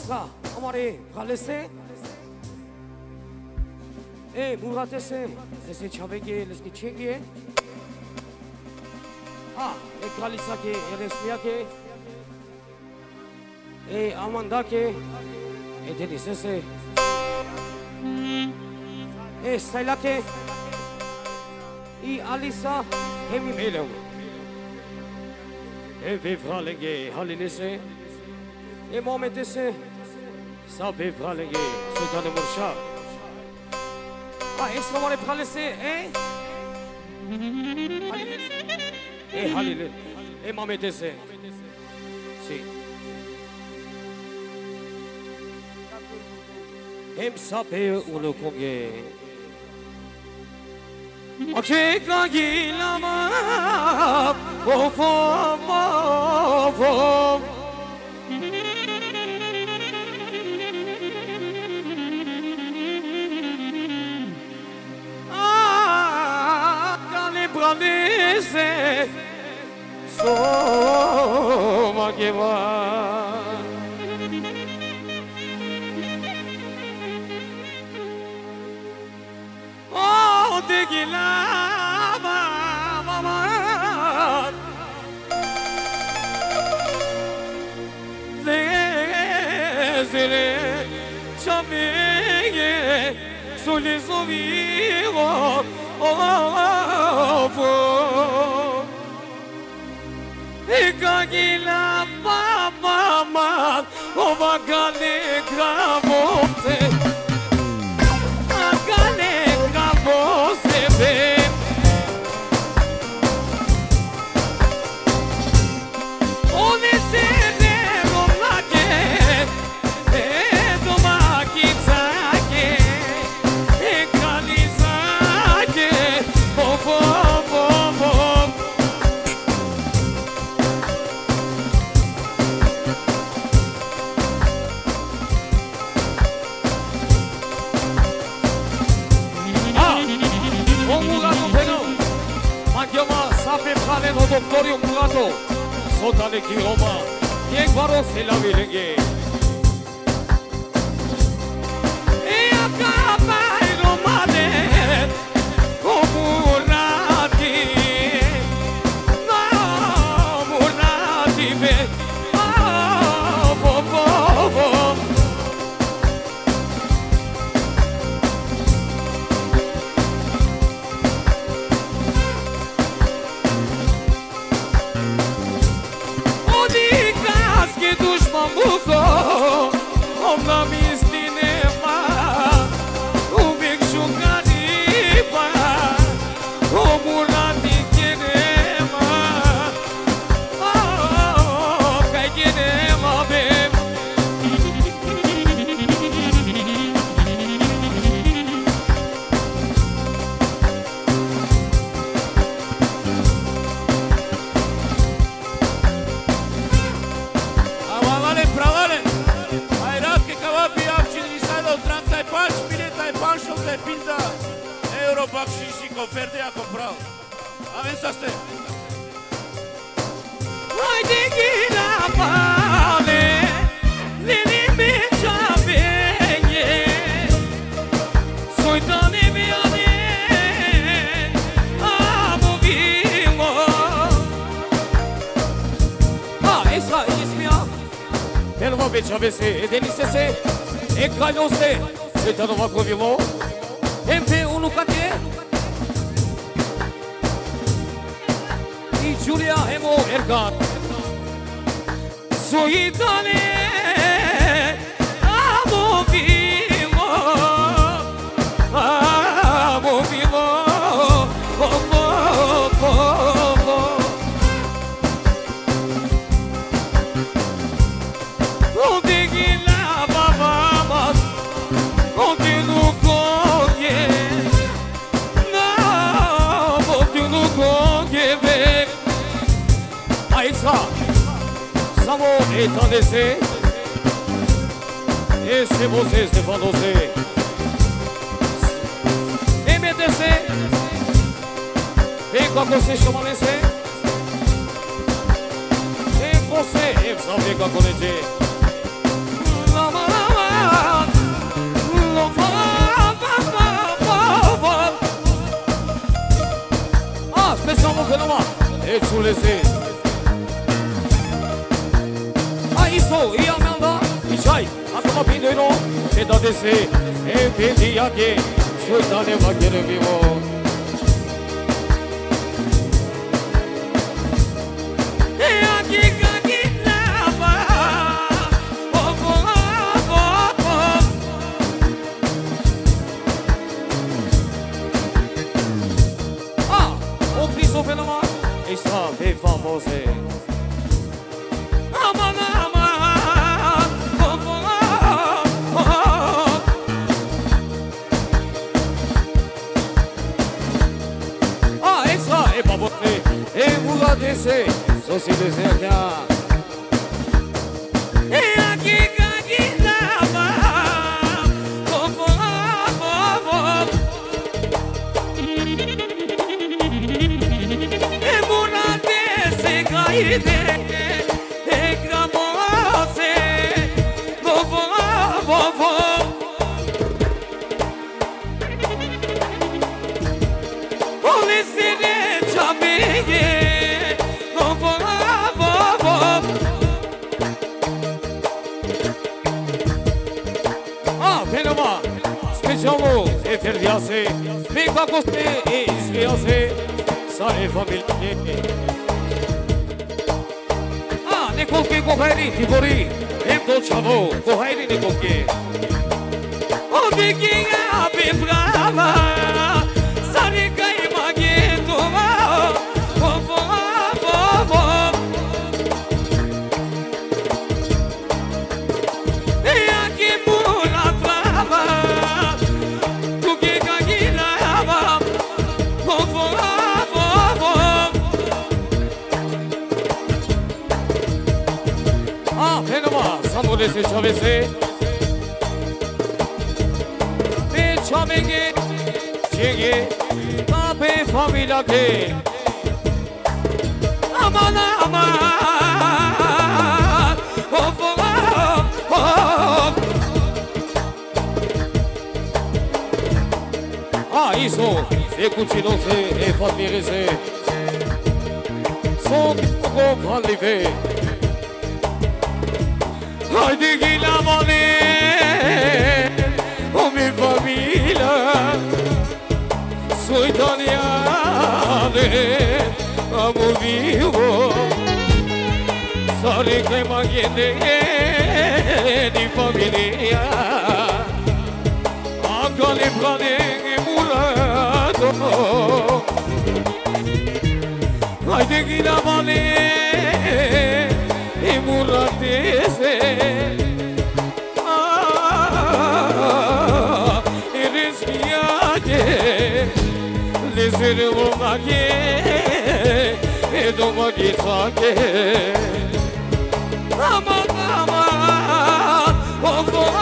Aïssa, Amare, Pralese. Eh, Muratese, Lese Chavege, Leski Chenge. Ah, Kralisake, Resmiake. Amandake, Denisese. Sailake. Alisa, Hemi Meleu. Vivralenge, Halinese. Momentese. Vivralenge, Sultan Mursha. Est-ce qu'on va les pralaisser, hein? Halil. Momentese. Si. Sape uno conge. Ok, Gagilama, Galibranese, so mageva. Tegilama, mama, desire, chamege, solis ovivo, Egagila, mama, ovagale gravote. Você vê onde se vê lá que é do maquizake e calizake no doctorio mulato, sotale kiroma, e guaro se la vileghe. E acaba il romane, comurati, no, murati, Omna mistinema, uvek shukaripa, omurati kenema, kai kenema bem. Pinta Eurobaxi și oferte a comprat. Avem să stai. Hai de ghila pale, lini me chavenge, soitane me ane, amo vimo. Esa ismia, Pelvo be chavese, denisese, ekkalose, soitanova kovilo. MP Unucate e Giulia Emo Ergan Soitane amo vivo Samo etandese Ese você Stefandose MDC Vem com você chamanese Vem você Vem com a colete Lama Samo fenomen. Çulesi. Isto i Amanda i Çay. Aklıma pinero. Dedadesi. Evdi yaki. Sultane vakere vivo. Ve famose aman aman esa e babote e muladese sosi deserta e aqui caguinava Haydi ekramose Vovo vovo Polisine çameye Vovo vovo Fenoma Specialo Eferdiase Mekakoste Izviase Sare familje Nekolke kohayri tivori Hem dolçavo kohayri nekolke Odiki abi brava Sari kayma gitova Vovo vovo Yaki mula trava Tuki kagilava Vovo vovo Fenoma, samurese çavese Ve çamenge Çenge Tape familya ke Aman aman Of of of Iso E cucinose E familese Son poco vallive Haydi gilamane O mi famiglia Soy italiane Amo vivo Sari che maghiene Di famiglia Anche le plane che mulato Haydi gilamane E muratese E respiate Le servo maghe E domani sake Aman aman Of of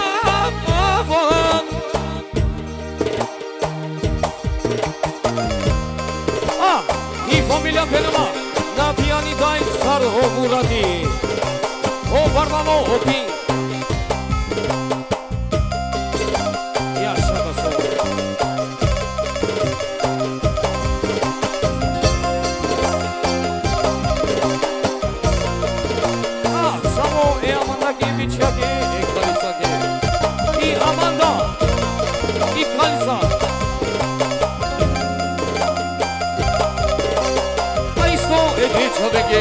I famiglia Fenoma Na piani dai saro murati O parlano o pi Yaşa basın Samo e Amanda ki biçake E kalisa ke I Amanda I kalisa Aisto e geçadege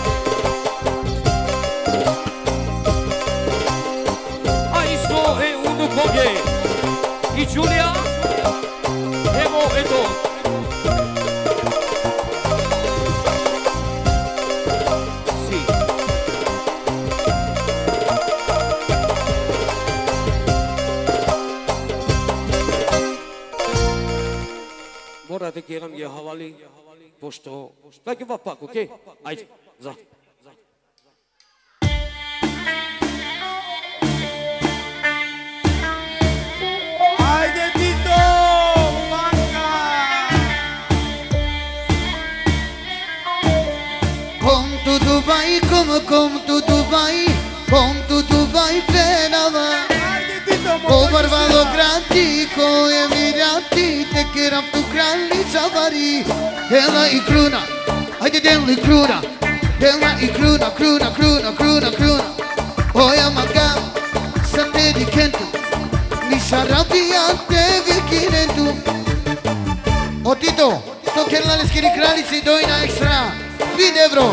I Giulia Emo Eto Sì Morate kiram je havali Pošto Tako vapak, okej? Ajde, za Come to Dubai Fenoma O barbado gratico e mirati te che eram tu kraljica vari. Dela i kruna, hajde deli kruna. Dela i kruna, kruna, kruna, kruna, kruna. Oja magam, sa te dikentu. Mi šarabija te vikinentu. O Tito, sto kerlaleskiri kraljice i dojna ekstra. 5 evro.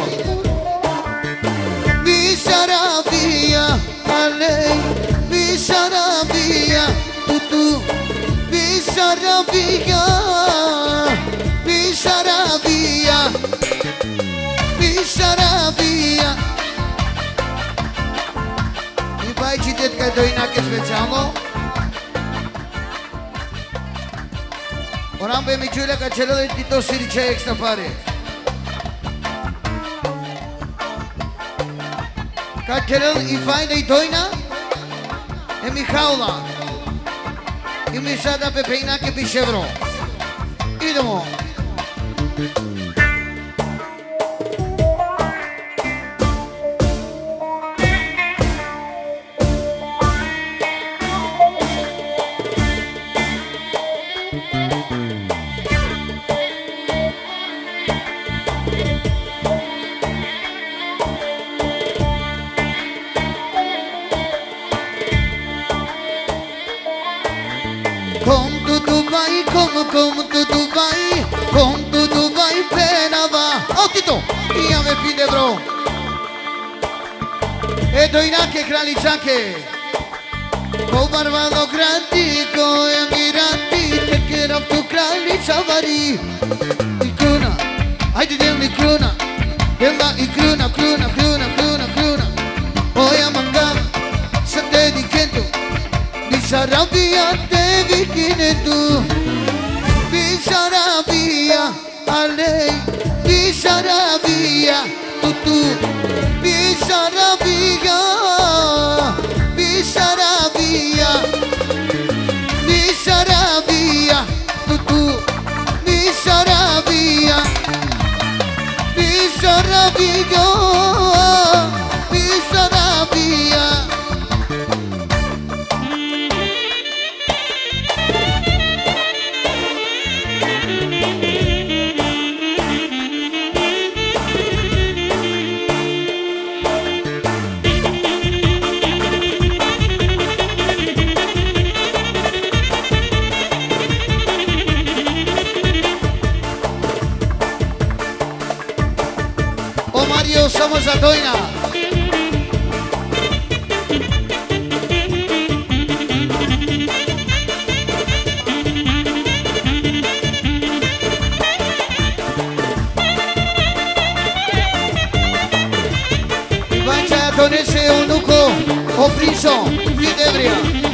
Mi šarabija, alej. Mi šarabija, tutu. Mi šarabija, mi šarabija. Mi šarabija. I bajči tetka je dojnake specijalno. Oram pe miciurile ca celor de Tito Sirice extra pare. Ca celor i faină i doina e Mihaula. I misada pe peina che bișevro. Idemo. Come to Dubai, penava. Oh Tito, ia me 5 evro. E dojnake kraljičake. Ko barvalo gradi, ko emirati, te che eram tu kraljica vari. I kruna, hajde deli kruna. Dela i kruna, kruna, kruna, kruna, kruna. Oja mangam, sa te dikentu. Mi šarabija te vikinentu. Bisharabia, alei, Bisharabia, tutu, Bisharabia, Bisharabia, Bisharabia, tutu, Bisharabia, Bisharabia, Bisharabia. Somos a doina. Ivancha donese unuko, o prinso, Videbria.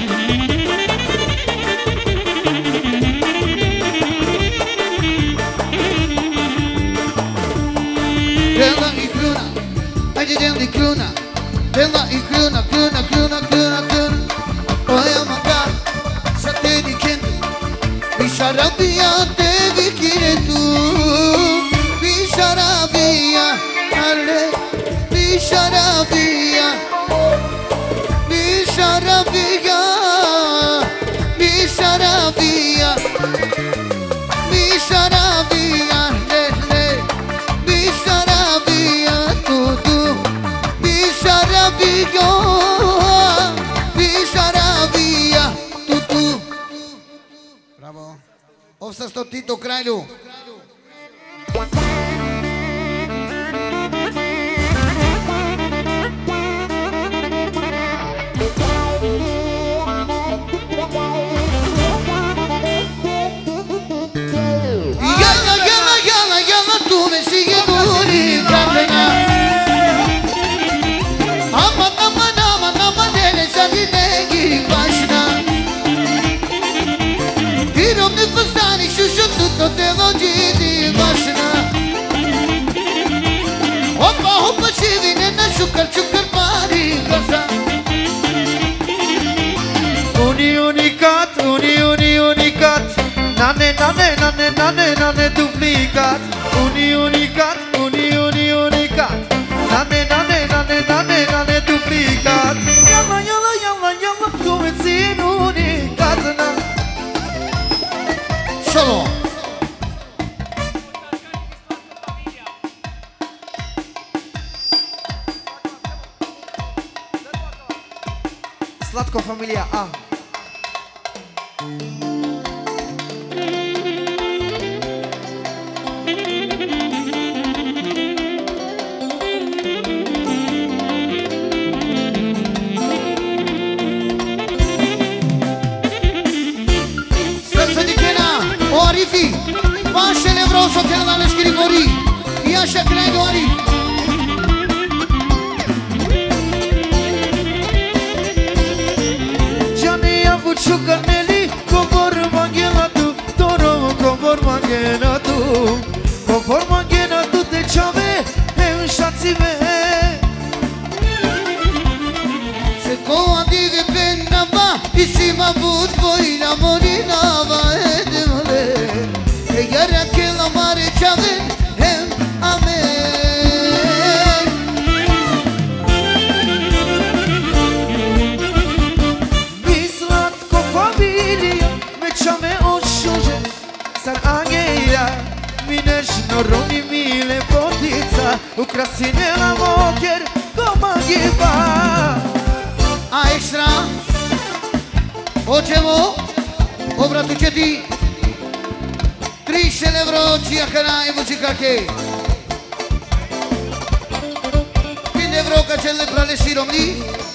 Deli kruna, dela i kruna, kruna, kruna, kruna, kruna. Oja maga, sa te dikentu. Mi šarabija te vikinentu. Mi šarabija, ale. Mi šarabija. Mi šarabija. Mi šarabija. Mi šarabija, le, le. Mi šarabija, tutu. Bisharabia, Bisharabia, tutu. Bravo. Ovsa sto Tito kralju. Jala, jala, jala, jala, tu me sigue muri, Katrina. Aman aman aman aman dele sadinegi başına. Dirom ne fıstani şu tutto te lo gidi başına. Hoppa hoppa şivine na şukar şukar pari kasa. Unicat, unicat. Nane nane nane nane nane duplicat. Unicat, unicat. Nane nane nane nane nane duplicat. Yalla yalla yalla yalla come si unicat na. So Slatko familia A. O Arifi, pașele vreau să te la scrivorii. Ia așa credo Arif. Gianni a vuciuca neli, cobor manghena tu, toro cobor manghena tu, cobor manghena tu te ciave e un șațime. Se coa dive penna va, isima but voi la morina va edemole. E iară che la mare ciave em amen. Mislat co familia, me ciame o șuje, sar angheia, mineș noroni mile potița, ucrasine la mocher, coma ghiva. A extra, o čemo, obratu četi, 3 euro cia cana e muzikake. 5 euro ca cele prale siromni.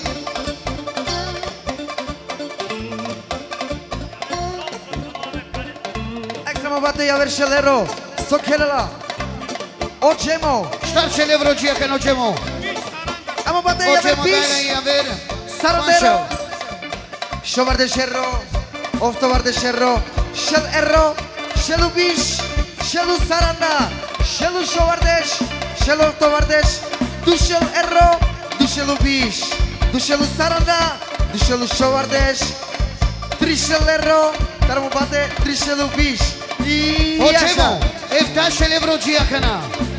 Extra mă bate ia verșelero, sochelala, o čemo. 4 euro cia cana o čemo. Amo bate O ia čemo verpiš. dai a ver. Sarandero, Shovar de Sherro, Oftovar de Sherro, Shel Erro, Shelu Bish, Shelu Saranda, Shelu Shovardesh, Shelu Oftovardesh, Dushel Erro, Dushelu Bish, Dushelu Saranda, Dushelu Shovardesh, Trishel Erro, dar mă bate Trishelu Bish. O čemo, 7 euro cia cana.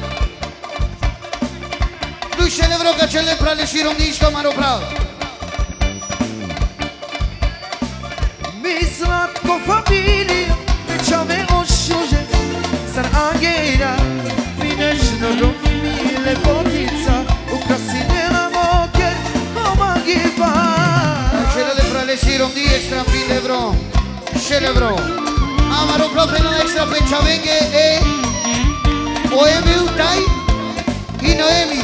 2 euro ca cele prale siromni što maro prav. Mislat co familia, me ciame o șuje, sar angheira, mineș noroc mile potița, ucrasine la mocher, coma ghiva. Cele prale siromni extra 5 euro. 6 euro. Amaro proprio non extra per Ciavenghe e Oemi Utai i Noemi.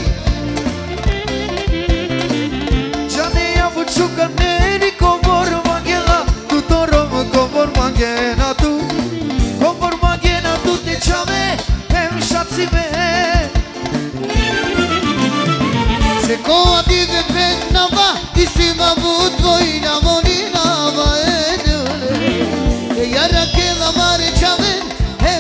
Gianni a vuciuca neri, cobor manghela, tutorom cobor manghena tu, cobor manghena tu te ciame, em șațime. Se coa dive penna va, isima but voi na monina va edule. E iară che la mare Ciaven em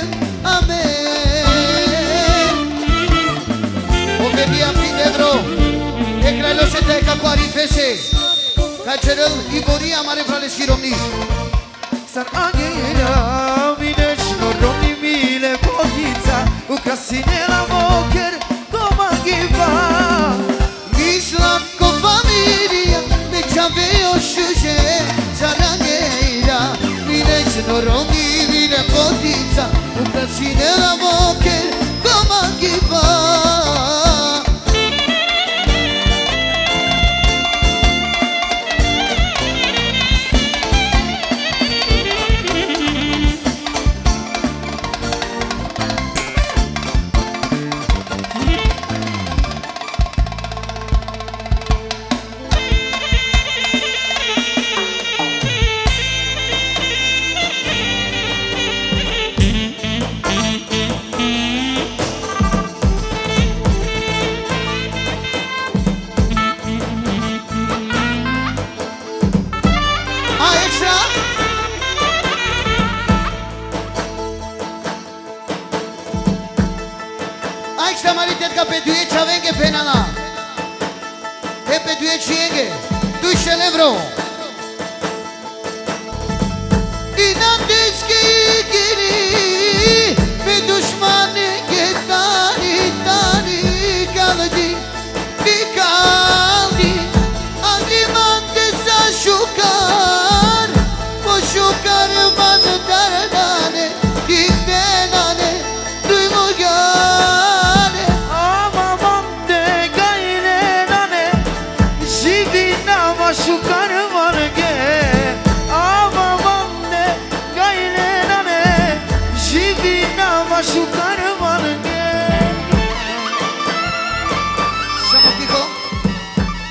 amen. O venia 5 euro. E crelo se te capari fese. Cacerel Iboria mare prale schiromni. Sar angheira, mineș noroni mile potița, ucrasine la mocher, coma ghiva. Islam co familia, de Ciaveo șuje, Zarangeira, vine și noromi, vine potița, ucrasine la mocher, coma ghiva. Extra maritet ca pe duie Ciavenghe penala. E pe duie Cienghe, 2 euro. İnandıski giri, pe dușmane ghetani tani kaldi, kaldi. Agrimante sa șucar, o șucar man dardane, gittenane, dui mogane. Amamam de gaire nane, jivina ma șucar man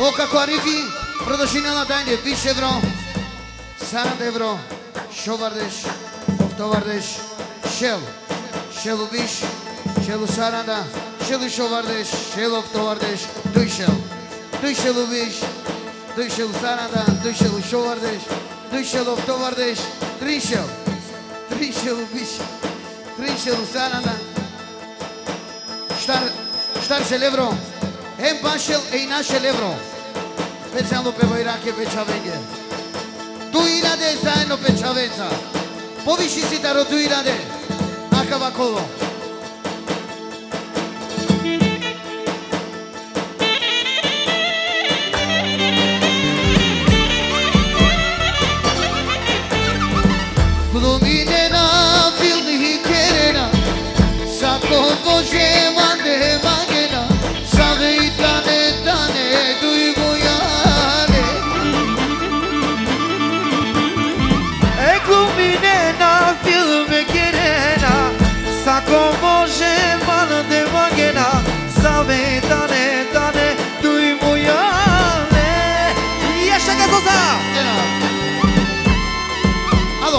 Moca cu Arifi, Prodoșina la Daine, 20 euro, 40 euro, Șovardeș, Oftovardeș, Șelu Biș, Șelu Saranda, Șelu Șovardeș, Șelu Oftovardeș, 2 Șel, 2 Șelu Biș, 2 Șelu Saranda, 2 Șelu Șovardeș, 2 Șelu Oftovardeș, 3 Șel, 3 Șelu Biș, 3 Șelu Saranda, Ștar Șelevro, Hem Pașel, Eina Șelevro, Pețeanu pe Văirache, pe Ceavenghe, Tu irade, zajedno pe Čavenca, poviši si taro, tu irade, nakava kolo. Luminena, filmi kerena, sako bože mande magena, save itane tane, dui bojane. Luminena, filme kerena, sako bože mande magena, save itane tane, dui bojane. Jeszcze gazoza! Alo.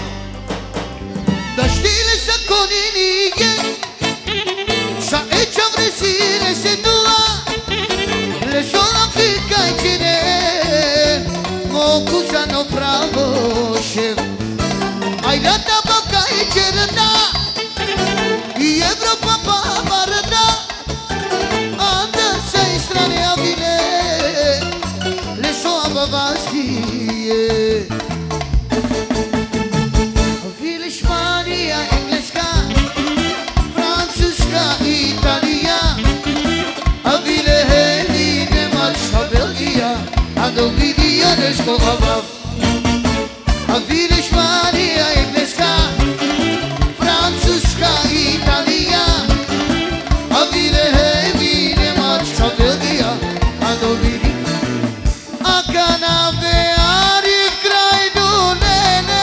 Da știle să coninige, să ecea vresire se dula, le sola fica cine, mocu să no pravo șef. Ai rata baka e cerna, i Evropa pa barda, anda să-i strane avile, le soa bavastie. Spania, engleska, francuska, Italia, avile heli ne marșa Belgia, adobidia de scoava. Avile Spania, engleska, francuska, Italia, avile heli ne marșa Belgia, adobidia. Acana ve ari crai dunene,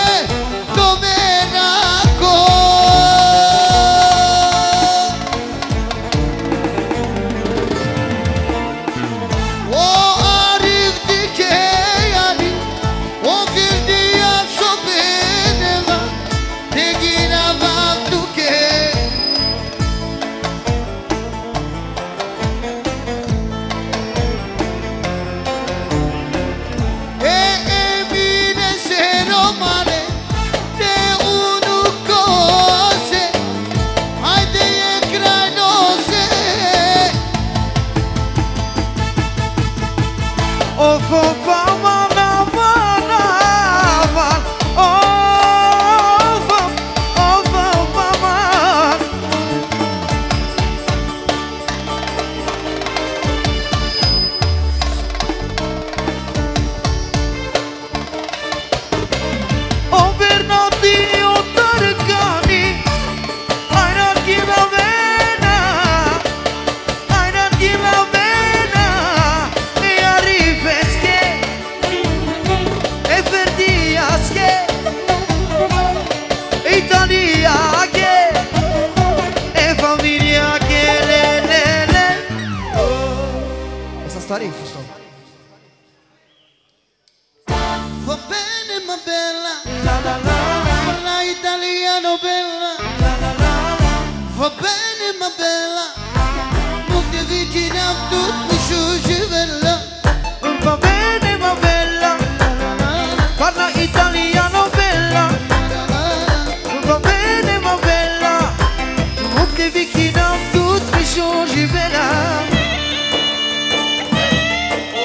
va bene ma bella, parla italiano bella, va bene ma bella, non ti avvicini a tutto sciuci bella. Va bene ma bella, parla italiano bella. Va bene ma bella, non ti avvicini a tutto sciuci bella.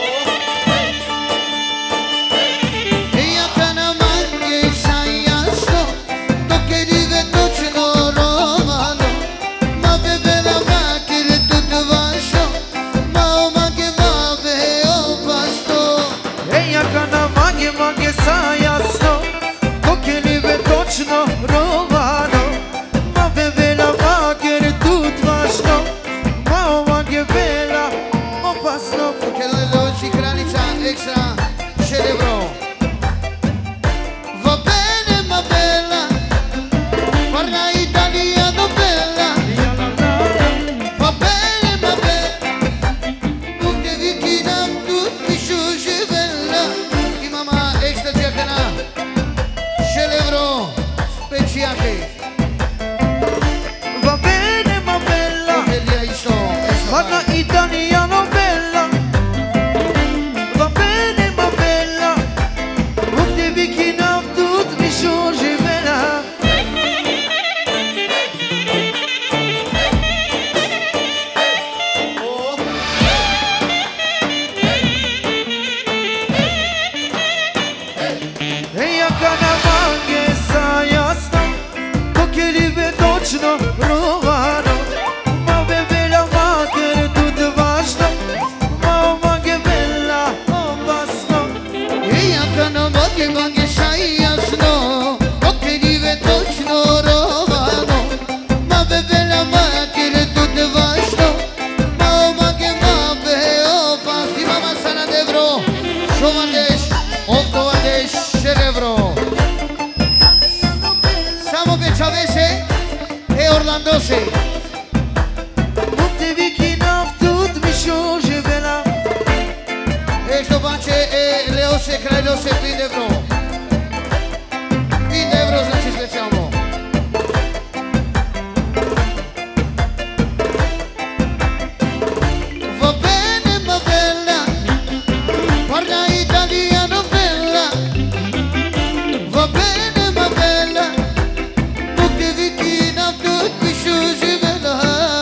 Parla italiano bella, va bene ma bella, non devi chinare tutto mi scioglie bella. E ja kana mange sa jasno, dok je libe točno provano. Ma bebela mater tutto važno, ma mange bella opasno. E ja kana mange sa jasno, dok je libe točno provano. Ma bebela mater tutto važno, ma mange opasno. Mama sana devro, šovandeš, ovdovandeš, cerebro. Samo Bechavese e Orlandose. Non devi chinare tutto mi scioglie bella. E sto bance e Leose, Krajlose, Pindevro. Pindevro znači specijalno. Va bene ma bella, parla italiano bella. Va bene ma bella, non devi chinare tutto mi scioglie bella.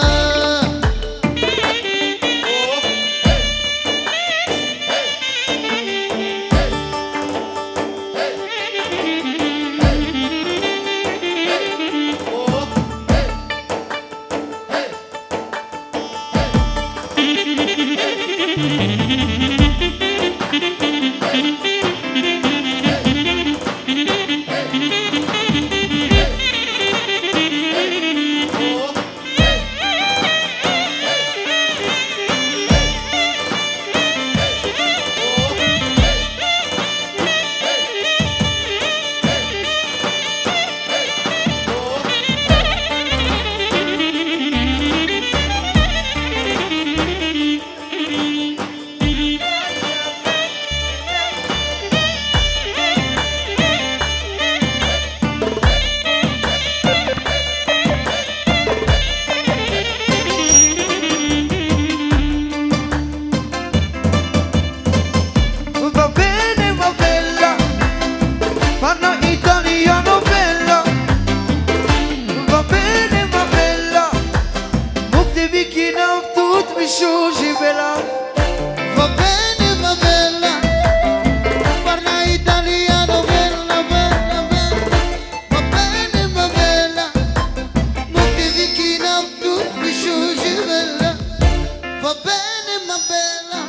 Va bene ma bella, parla italiano bella. Va bene ma bella, non devi chinare tutto mi scioglie bella. Va bene ma bella, parla italiano bella, bella, bella. Va bene ma bella, non devi chinare tutto mi scioglie bella. Va bene ma bella.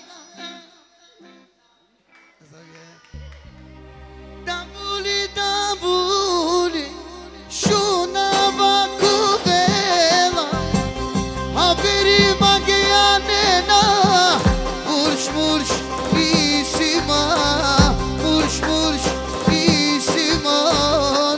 Davuli, davuli, shunava kuvela, haberi magianena, mursh mursh isima, mursh mursh isiman.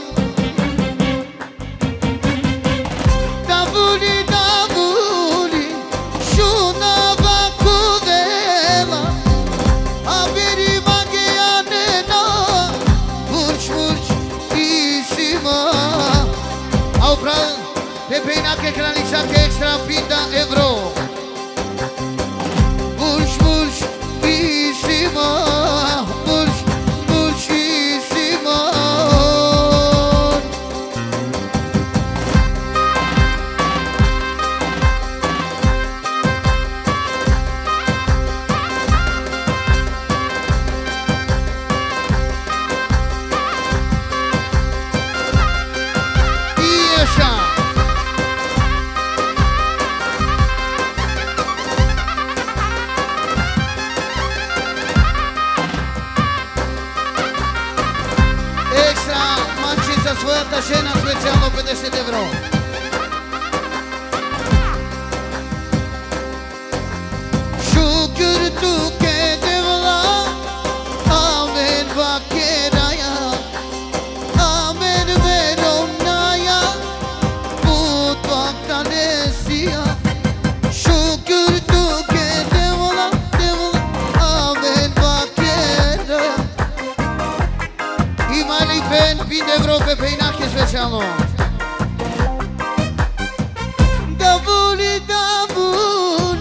Davuli, davuli, shunava kuvela, haberi magianena, mursh mursh isima. Au pran, Pepeina che cranița che extra pinta evro. Mursh mursh isima, mursh mursh isima. Iesha. Extra mancița svoja ta žena specijalno 50 evro. Şükür tu ke devla, amen vakeraya, amen veronaya, mutfakta nesiya. Şükür tu ke devla, devla, amen vakeraya. Imali fen pin evro pe peinake specijalno. Davuli, davuli.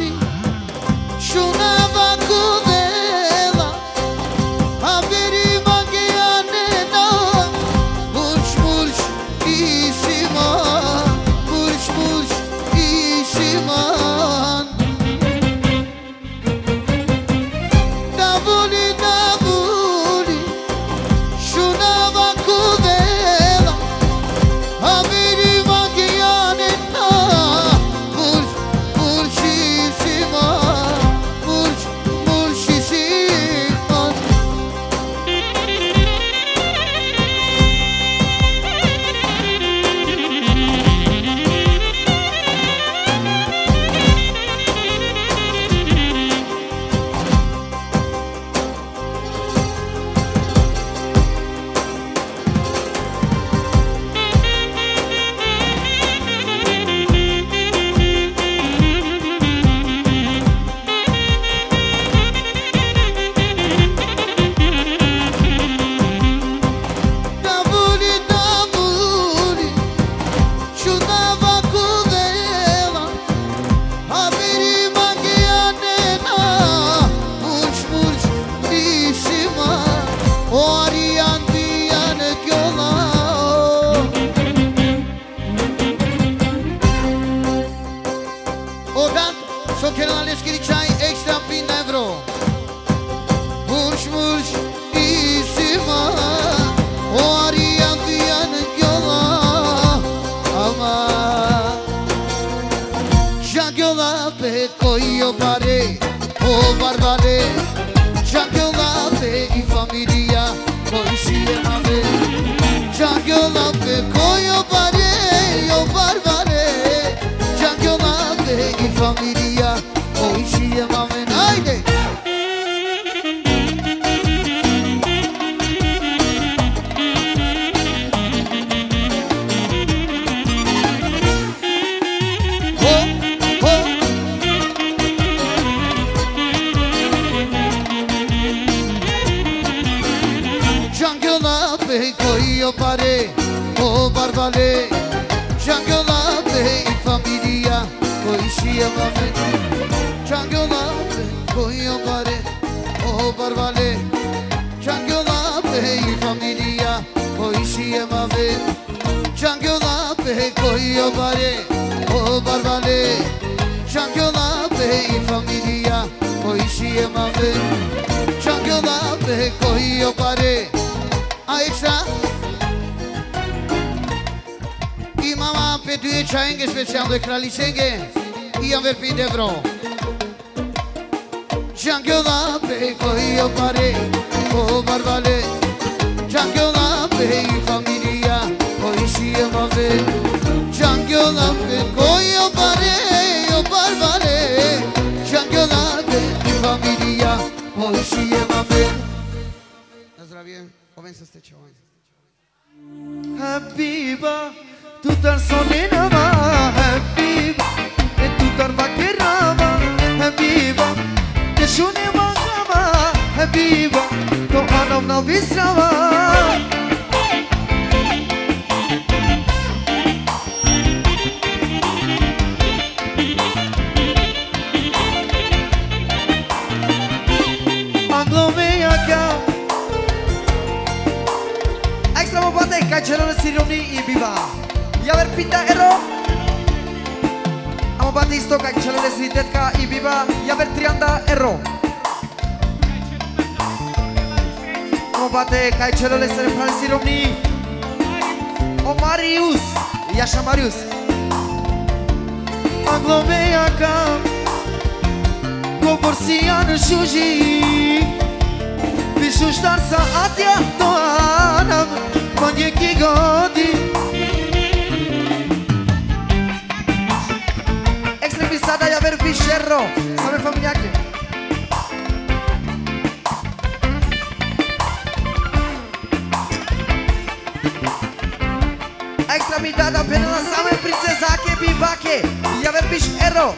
Odată s-o chiar la leschiriceai extra prin evro. Mulși, mulși, isima, o aria viană ghiola, ama. Já ghiola pe coio pare, o barbare. Já ghiola pe i familia, coi și e mame. Já ghiola pe coio pare, o barbare. Já ghiola pe i familia, coi și e mame. Haide! Coio pare, o barbale. Giangiola pe familia, coi și e mame. Giangiola pe coio pare, o barbale. Giangiola pe familia, coi și e mame. Giangiola pe coio pare, o barbale. Giangiola pe familia, coi și e mame. Giangiola pe coio pare. Extra I mama pe due ceaenghe special de kralicenge I am verpit de vro Giangiola pe coio pare o barbale Giangiola pe familia coi și e mave Giangiola pe coio pare o barbale Giangiola pe familia coi și e mave Na zdravie Povem să ste čeho. Habiba, tu tar sonenava, Habiba, e tu tar vaquerava, Habiba, te shuneva gama, Habiba, to anam na visrava. Anglomea ca Ca celor sironi i biva Ya ver pinta ero Amo bate isto ca celor siritet ca i biva Ya ver trianda ero Amo bate ca celor sironi O Marius Iasha Marius Anglomea ca Goborsian shuji Vishush dar sa atia toanam Manje ki godi Extremisada ya ver ficherro Sabe familia que Extremitada pena la sabe princesa que bibaque Ya ver ficherro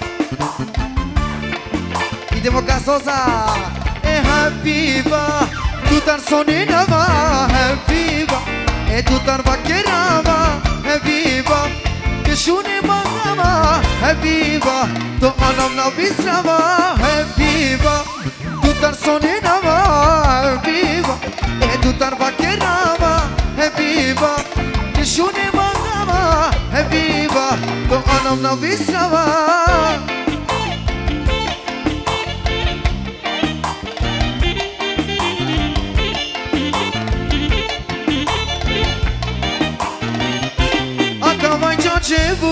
Y demo gasosa Habiba Tu tar sonenava Habiba E tu tar vaquerava Habiba Ke shune magama Habiba To anam na visrava Habiba Tu tar sonenava Habiba E tu tar vaquerava Habiba Ke shune magama Habiba To anam na visrava Cebu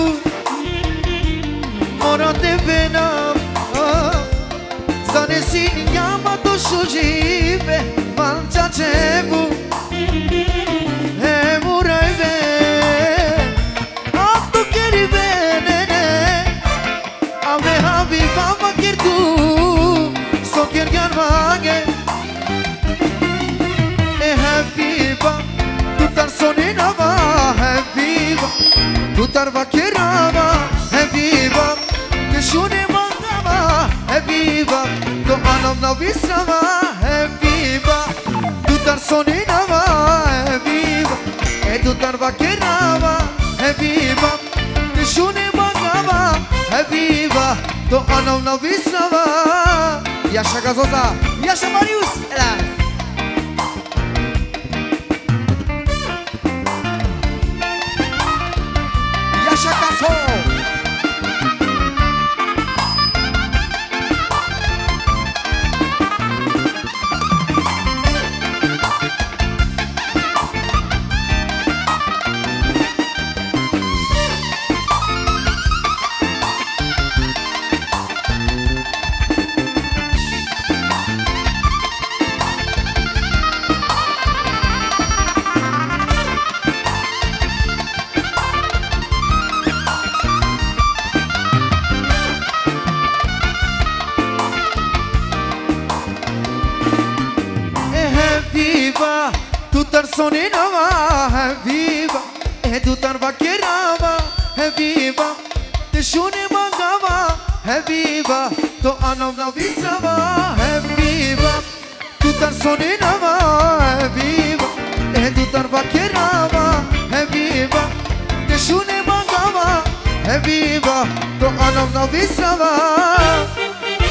Mora te pena Zane sin llama to shujive Mancha cebu E murai ve Ab tu keri venene Ave habi baba kir tu So kir gyan mange E habiba Tu tar sonina va habiba Tu tar vaquerava, Habiba Ke shune mangava, Habiba To anam na visrava, Habiba Tu tar soninava, Habiba E tu tar vaquerava, Habiba Ke shune mangava, Habiba To anam na visrava Iasha gazosa, Iasha Marius tar sonina è viva e tu tar vaquerava è viva te shune mangava è viva to anavna visava è viva tu tar sonina è viva e tu tar vaquerava è viva te shune mangava è viva to anavna visava.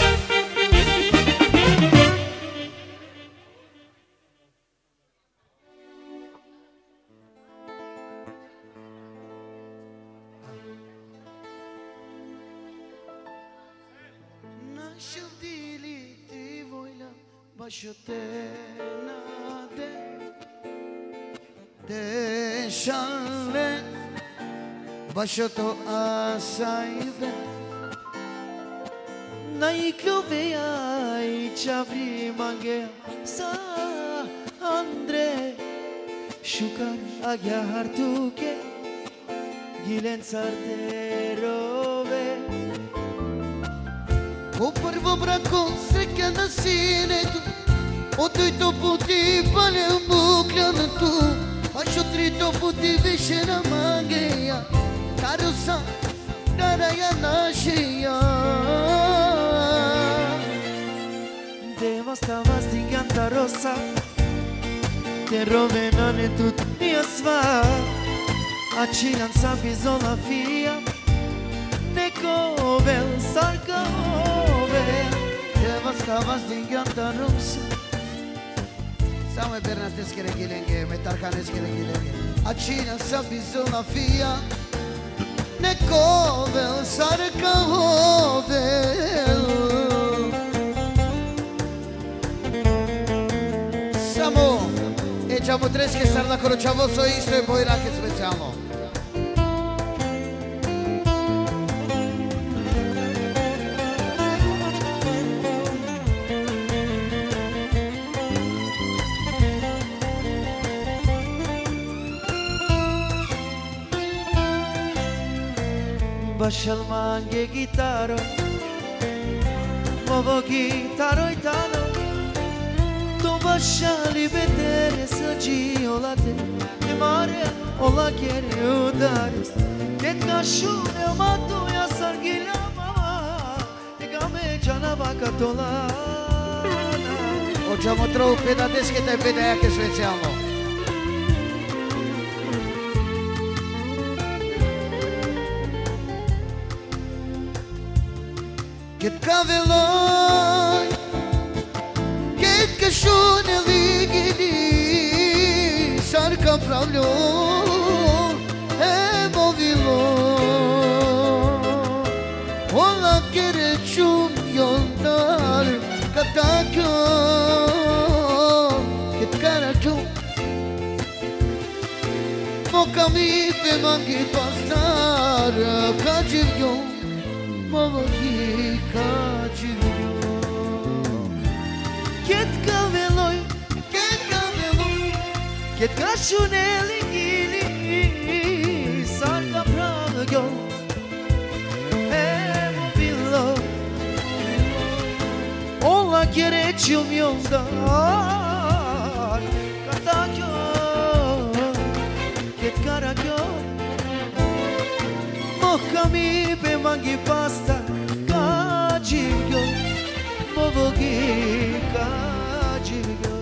Deixa-le Baixoto a saída Na iclovea e chavri mangue sa Andre Shukar agya hartuke Gilen sarte rove O prvo brako sreća na sinetu O to puti pale mukljana tu Baixo trito puti više na mangeja Tarusa daraja našija Deva stava stinganta rosa Te rovenane tut mia sva Acilan sa bizola fia Neko vel sarka ove Deva stava stinganta rosa Samo je bernateske regilenge, metarkaneske regilenge Acina sa bizola fia Neko vel sarka ove Samo e ćemo treske sarda koročavo so isto je bojrake specijalno Bašal mange gitaro Ovo gitaro italo To bašali betere sađi olate Ne mare ola kere udaris Ket kašune omatu ja sargilja mama Neka me canava katolana Hoćemo trovu peda desketa i peda jake specijalno Ket kaveloj Ket kašune ligini Sarka pravljo Evo vilo Ola kere čum yollar Katakyo Ket karačum Moka mi pe mangi pasnar Kađivjo Mogi kađivjo Ket kaveloj Ket kašune ligini Sarka pravljo Evo vilo Ola gerećum yolda Katakyo Ket karakyo Moka mi pe mangi pasta Kađivjo Mogi kađivjo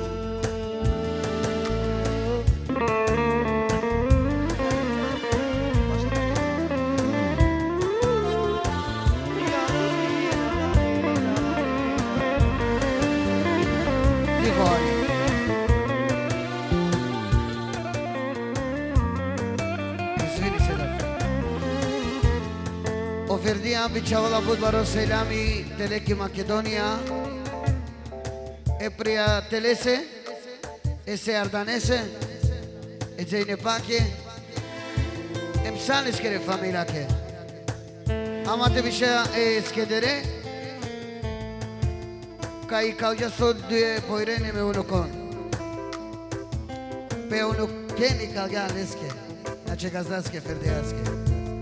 Oferdiam bičavala budbaro selami Teleki Makedonija E prijatelese Ese ardanese E dzejne pake E msaniskere familake Amate više skedere Kai kauja sodje poirene me unukon Pe unukeni kalga leske Znači gazdaske ferdejaske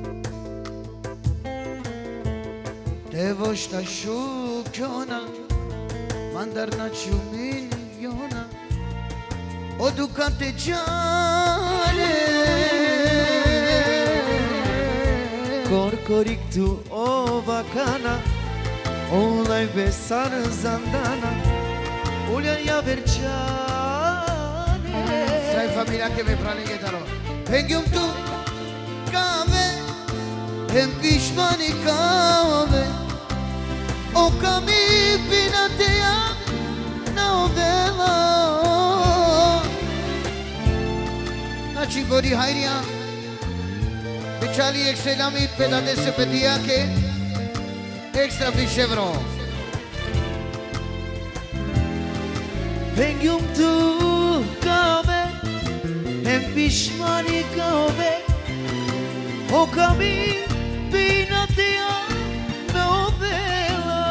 Te vošta šukjona Mandar na ču milijona O ducate giane Corcoric tu o vacana Olai besar zandana Ulian ya verciane Sai familia che mi prane chitarro Vengium tu cave Em pishmani cave O cami pinatea Novela Cibori Hairia Bicali excelami pedadese pedia che extra bicevro Vengium tu cave Em pishmani cave O cami pinatea novela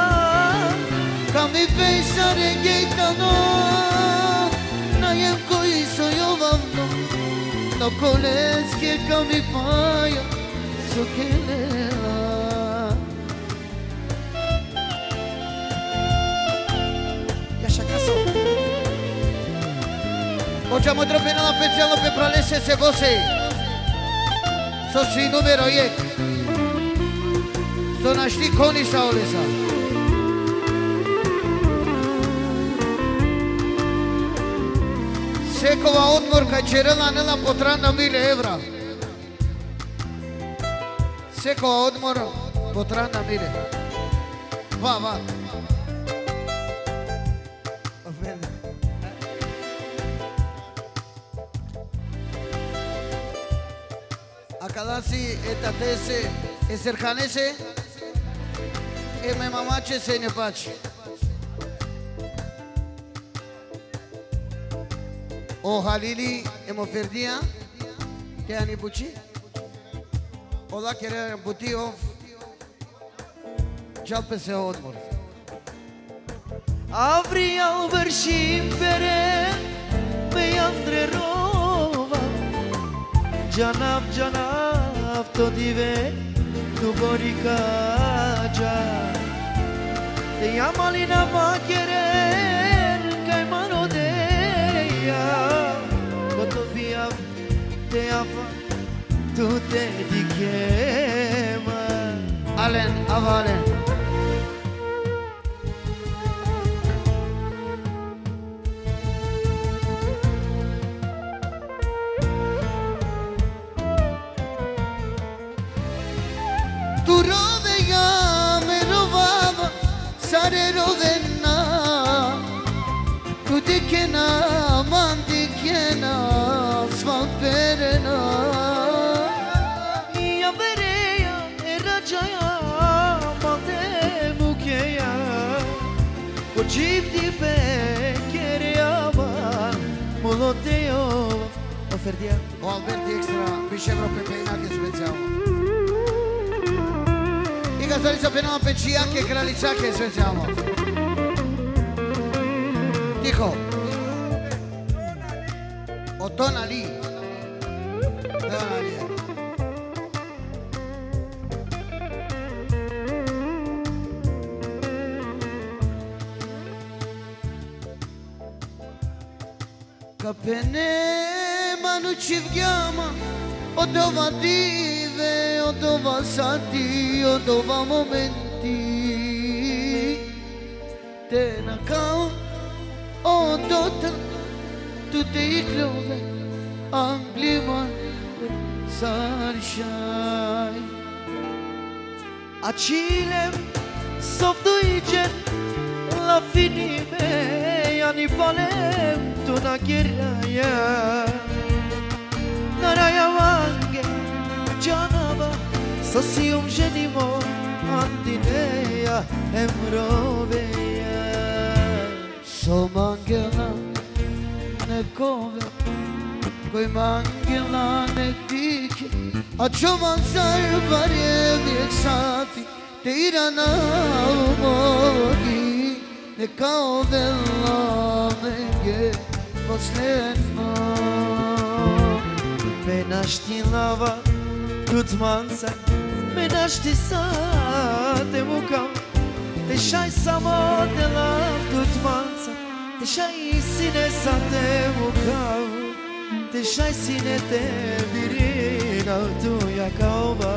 Cami pensare gheitano Naiem coi soiovando No coles che cami paia So che lela Yasha caso Facciamo troppo la pensiamo per pralesse se você So si numero 1 So našli koni sa olesa Sekova odmorka čerela nela potranda 1000 evra Sekova odmor potranda 1000 Va Acadasi etatese esercanese E me mamace se ne pace O Halili e moferdia Che ani buci O la chiere buti of Jalpe se odmor Avri alber shimpere Me andre rova Janav to dive Tu borikaja Te yamalina va querer Kai manodeia Koto biav te afa Tu te dichema Alen, avalen Tu rovega me rovava Sare rovena Tu dikena man dikena Svan perena Ia vereia e rajaia Mante mukeia Ko çifti pe kereava Moloteo Oferdia O Alberti extra Bicevro pe peina che speziamo I gasoli sapevano per cia che kralica che speziamo Dico O tonali Tonali Capene manu ci vghiama O dova dive, o dova sati, o dova momenti Te na cao, o dota Tu te iklove, anglima Sarșai Acilem softuigen La finime Ani palem Tu na gheraia Naraya vange Canava Sasium genimo Andineia Emroveia Somangela ne kove Koj mangela ne dike A çoban sarbarje vijek sati Te irana umogi Ne kao vela menge Posledno Me naști lava Tutmanța Me naști sa Te mucam Te șai samo de la Tutmanța Deixai sine sa te mukau Deixai sine te virina tu ya kauba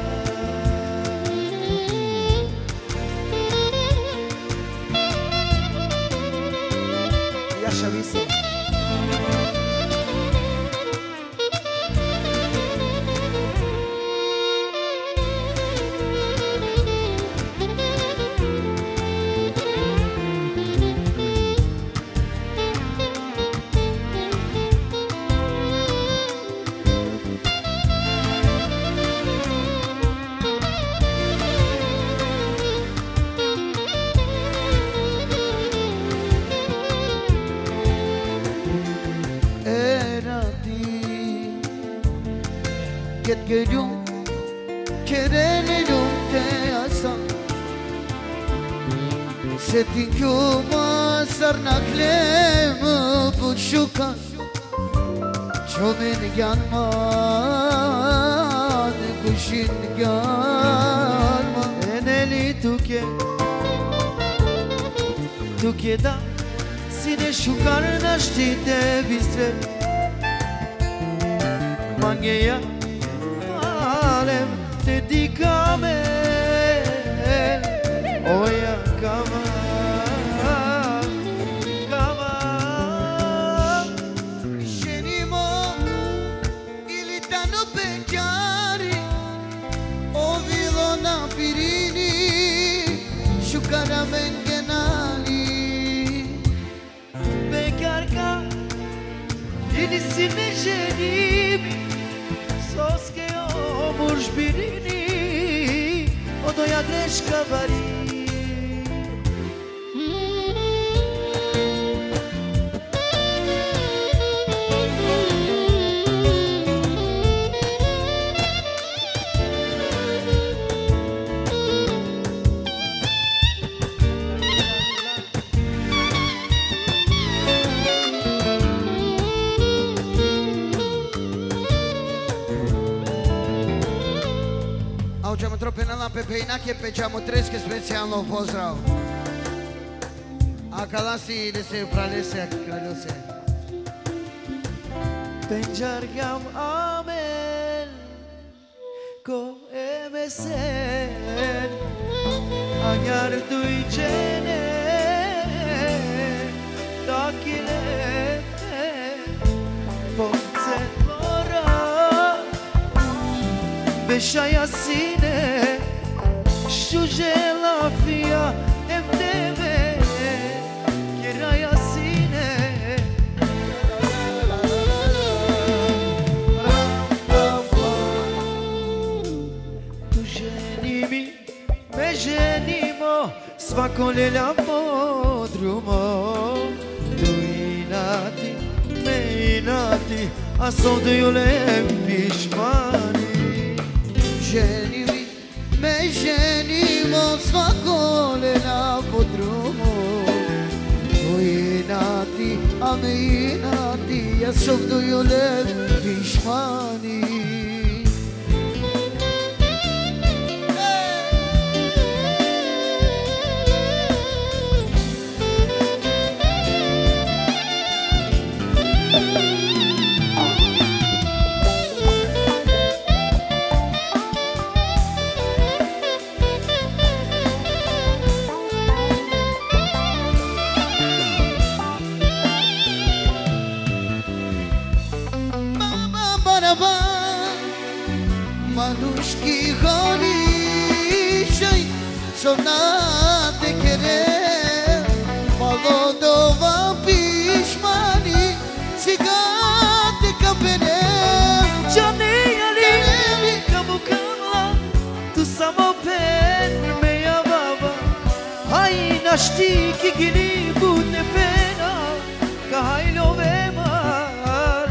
Ya shavisa Geliyorum, kerelerim te asa Setin kuma sarnaklemu buçuka Çomen gelman, kuşin gelman Eneli tuke da Sine şukar naştite bistre Mangeya Dedicame Oya kama Shenimo Ilitano pecari Ovilona pirini Shukara mengenali Bekarka Ilisine jenimi Soske omurş birini O da yagreş kabari Auđemo trope na lampe pe inake pećamo treske specijalno pozdrav. A kalasi da se pralese kraljose. Pencergam amel Ko emesen Agar duycene Takile Ponce mora Beşaya sine Şu jelafia Emdeme Kiraya sine Tu ženimi Me ženimo Svako ljelja podrumo Tu inati Me inati A soduju lem pišmani Ženimi, me ženimo svako na podrumu Inati, a me inati, ja sovduju lep pišmani Manushki khani shay sona te kere Malodova pishmani sigate kapene Jani ali kabukala Tu samo pen me ya baba Hai nashti ki gili bute pena Kahaylo vemar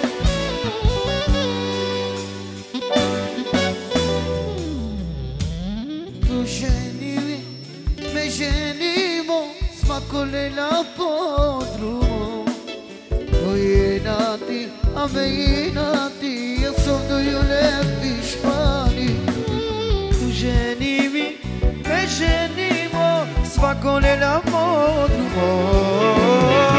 Ženimi, me ženimo svako na podrumu Inati, a me inati, ja sovduju lep pišmani Tu ženimi, me ženimo Svako na podrumu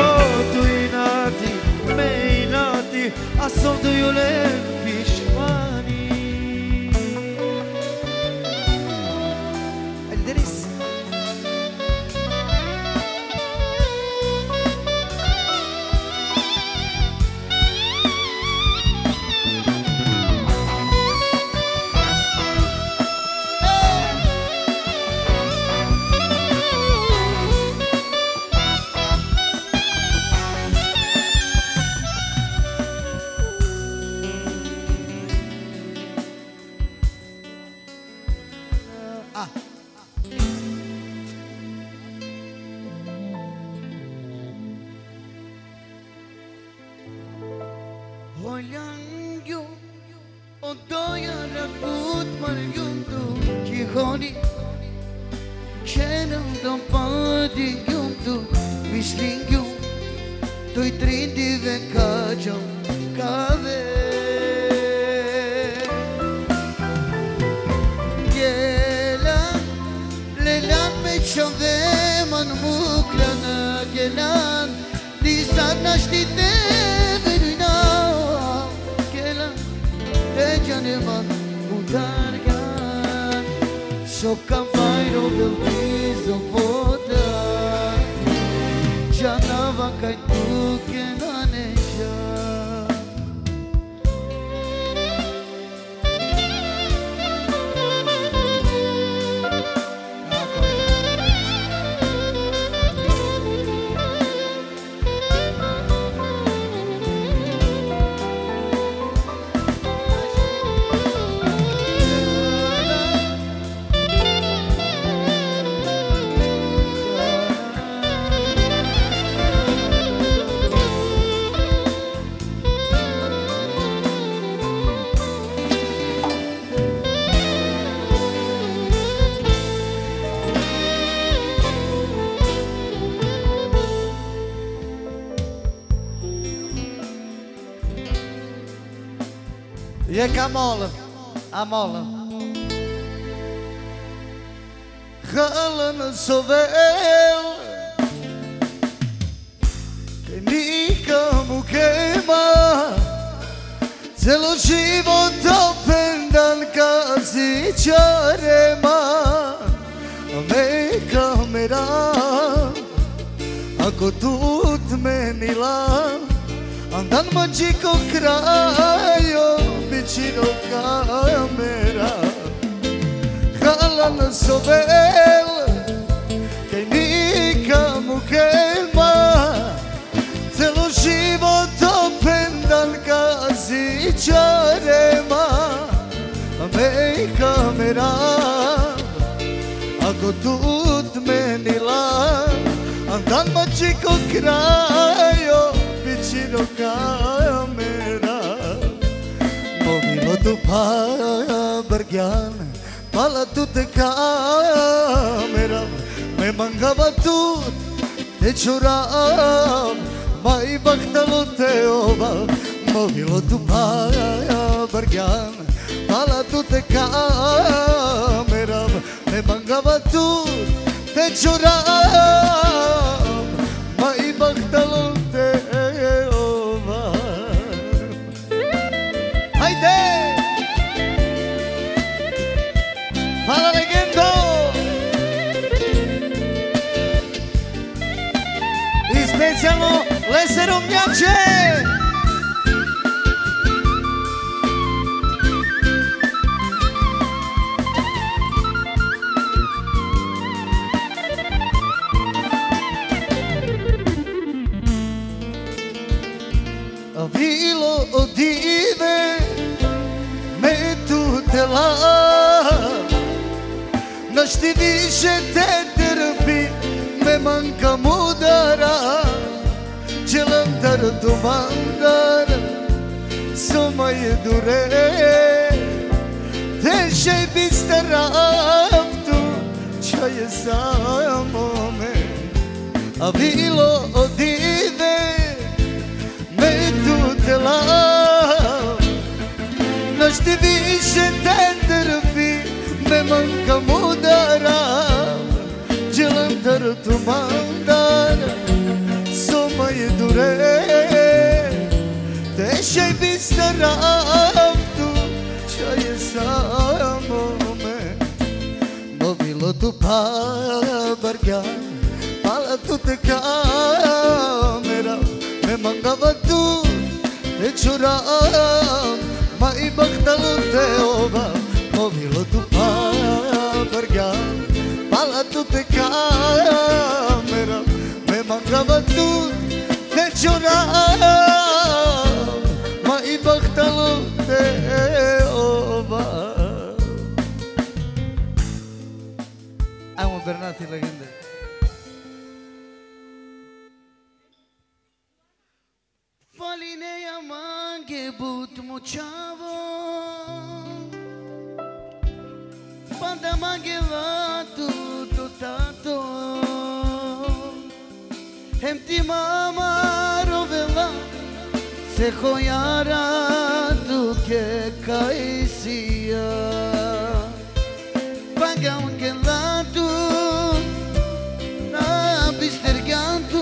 assoldo io le pishmani. El Denis. Holangu odoya rakut margundu ki honi kenam do padi gundu mislingu toi trindi ve kajo kave gelan lelan me chove man muklana gelan lisan nashtite Caneman udargan Şokkan bayro bildizo voda Canava kay tu kenaneja E Kamol, Amol. Halan sovel Nika mu quema Celo život opendan kazi čarema Me kamera Ako tut menila Andan mađiko krajo Bićino kamera Halan sovel Kaj nikamu kema Celo život opendan kazi čarema Me kamera Ako tut menila Andan mađiko krajo Bićino kamera Movilo tu pa bargyan Pala tu te kamera Me mangava tu te čuram Mai bahtalo te ova Movilo tu pa bargyan Pala tu te kamera Me mangava tu te čuram Mai bahtalo te ova Hajde! Hvala legendo! I specijalno Leserom Njače! Vilo odive me tutela Naști više te trpi me manca mudara Celantar tu mandar Soma je dure Te še bi staram tu Ča je samo me A vilo odive me tutela Naști više te trpi me manca mudara Celantar tu mandar Soma je dure Shej bistaravtu Čaje samo me Mobilo tu pabarga Pala tu te kamera Me mangava tu te čuram Ma I bahtalo te ova Mobilo tu pabarga Pala tu te kamera Me mangava tu te čuram Ma I bahtalo te ova Ajmo Bernati legende Faline ja mange but mučavo Panda mange vatu tu tato Hem ti mama rovela Se hojara duke kaisia Panga un gelatu Na bistergantu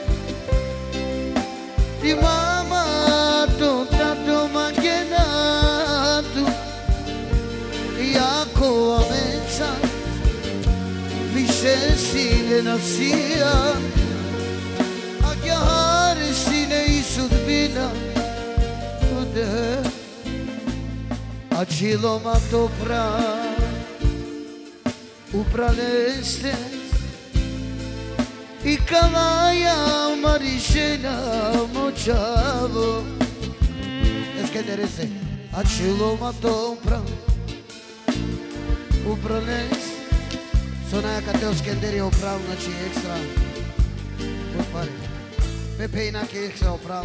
Ti mama tu tato mangenatu Jako avenza Više sine nasia A chiahare sine I sudbina Tude A cilomato pra Upraleste I kavaja marišena močavo Eskenderese A čiloma tompra Upranes Sonaja kad te oskenderije oprav Znači ekstra Potpare Pepe inak je ekstra oprav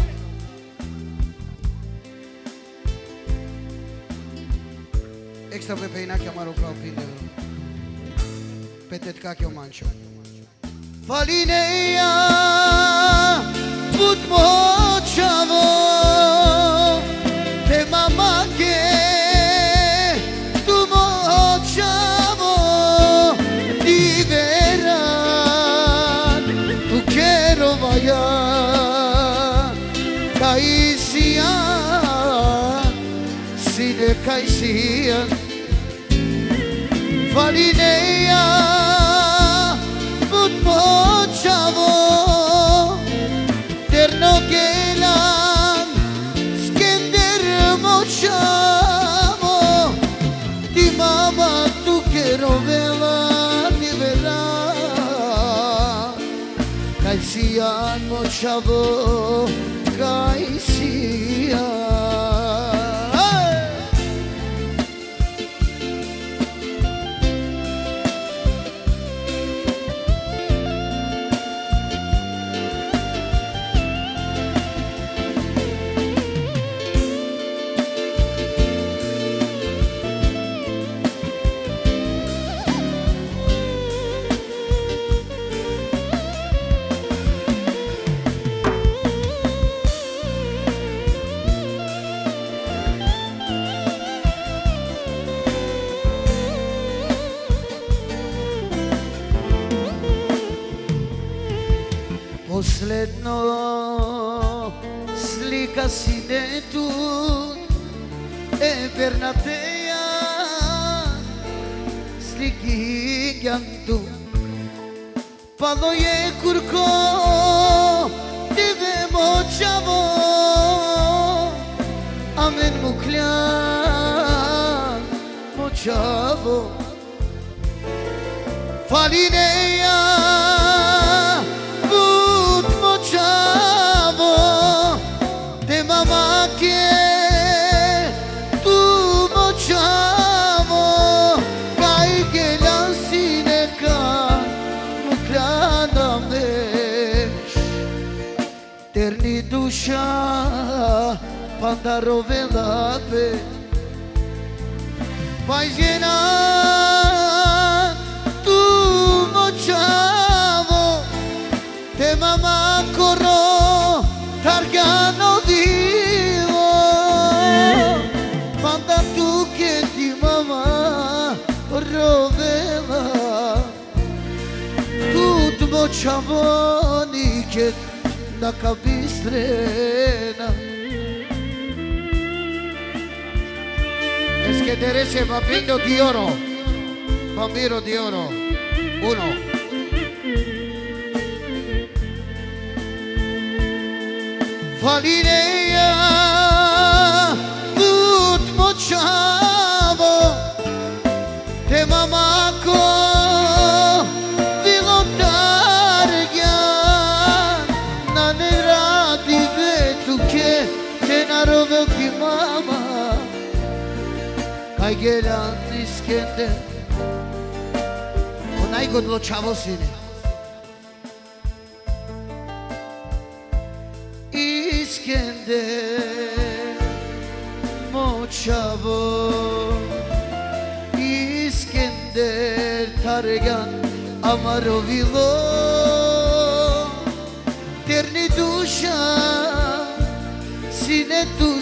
Ekstra Pepe inak je amar oprav Pindevro Petet kak je omančo Falineja put močavo Te mamake tu močavo Ti veran tu kerovaja Kaj sijan Sine kaj sijan Falineja močavo Terno gelan Skender močavo Ti mama tu kerovela Ti vera Kaj sijan močavo Kaj sijan Posledno slika sinetu Bernateja sliki gjantu Palo je kurko Tebe močavo Amen mukljan močavo Falineja Te mamake tu močavo Kaj gelan sineka Muklana veš Terni duša Pandarovela pe Vaj gelan tu močavo Te mamakoro Targano vivo Manda tu che ti mamma rovela Tut močavoni che da kabistrena Es que interese Bambino di Oro. Bambino di Oro. 1. Falineia Tut mochavo Te mamako Vilotargyan Nane radi vetuke Te narove ki mama Kaj gelan iskender Onaj godlo čavo sine İskender Moçavo İskender Targan Amarovilo Terni duşa Sine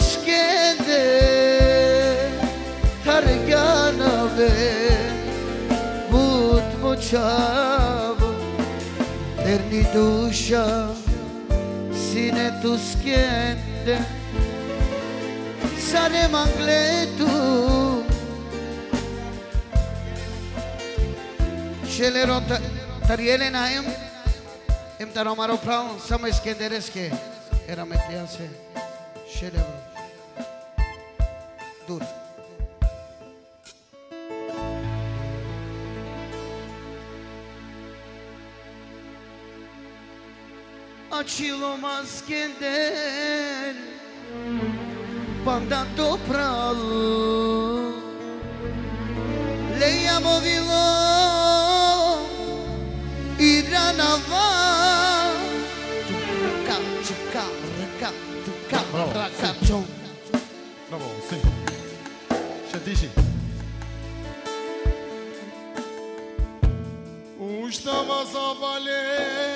tuskender Targanave But Moçavo Terni duşa Sine tu skende Sare mangletu Shelero tariele naim Im taromaro prao Samo iskendereske Era metliase Shelero Dur Açilo maskender Panda topral Leia movilo Iranava Tuka Bravo, sim. Şadişi. Uștama zavale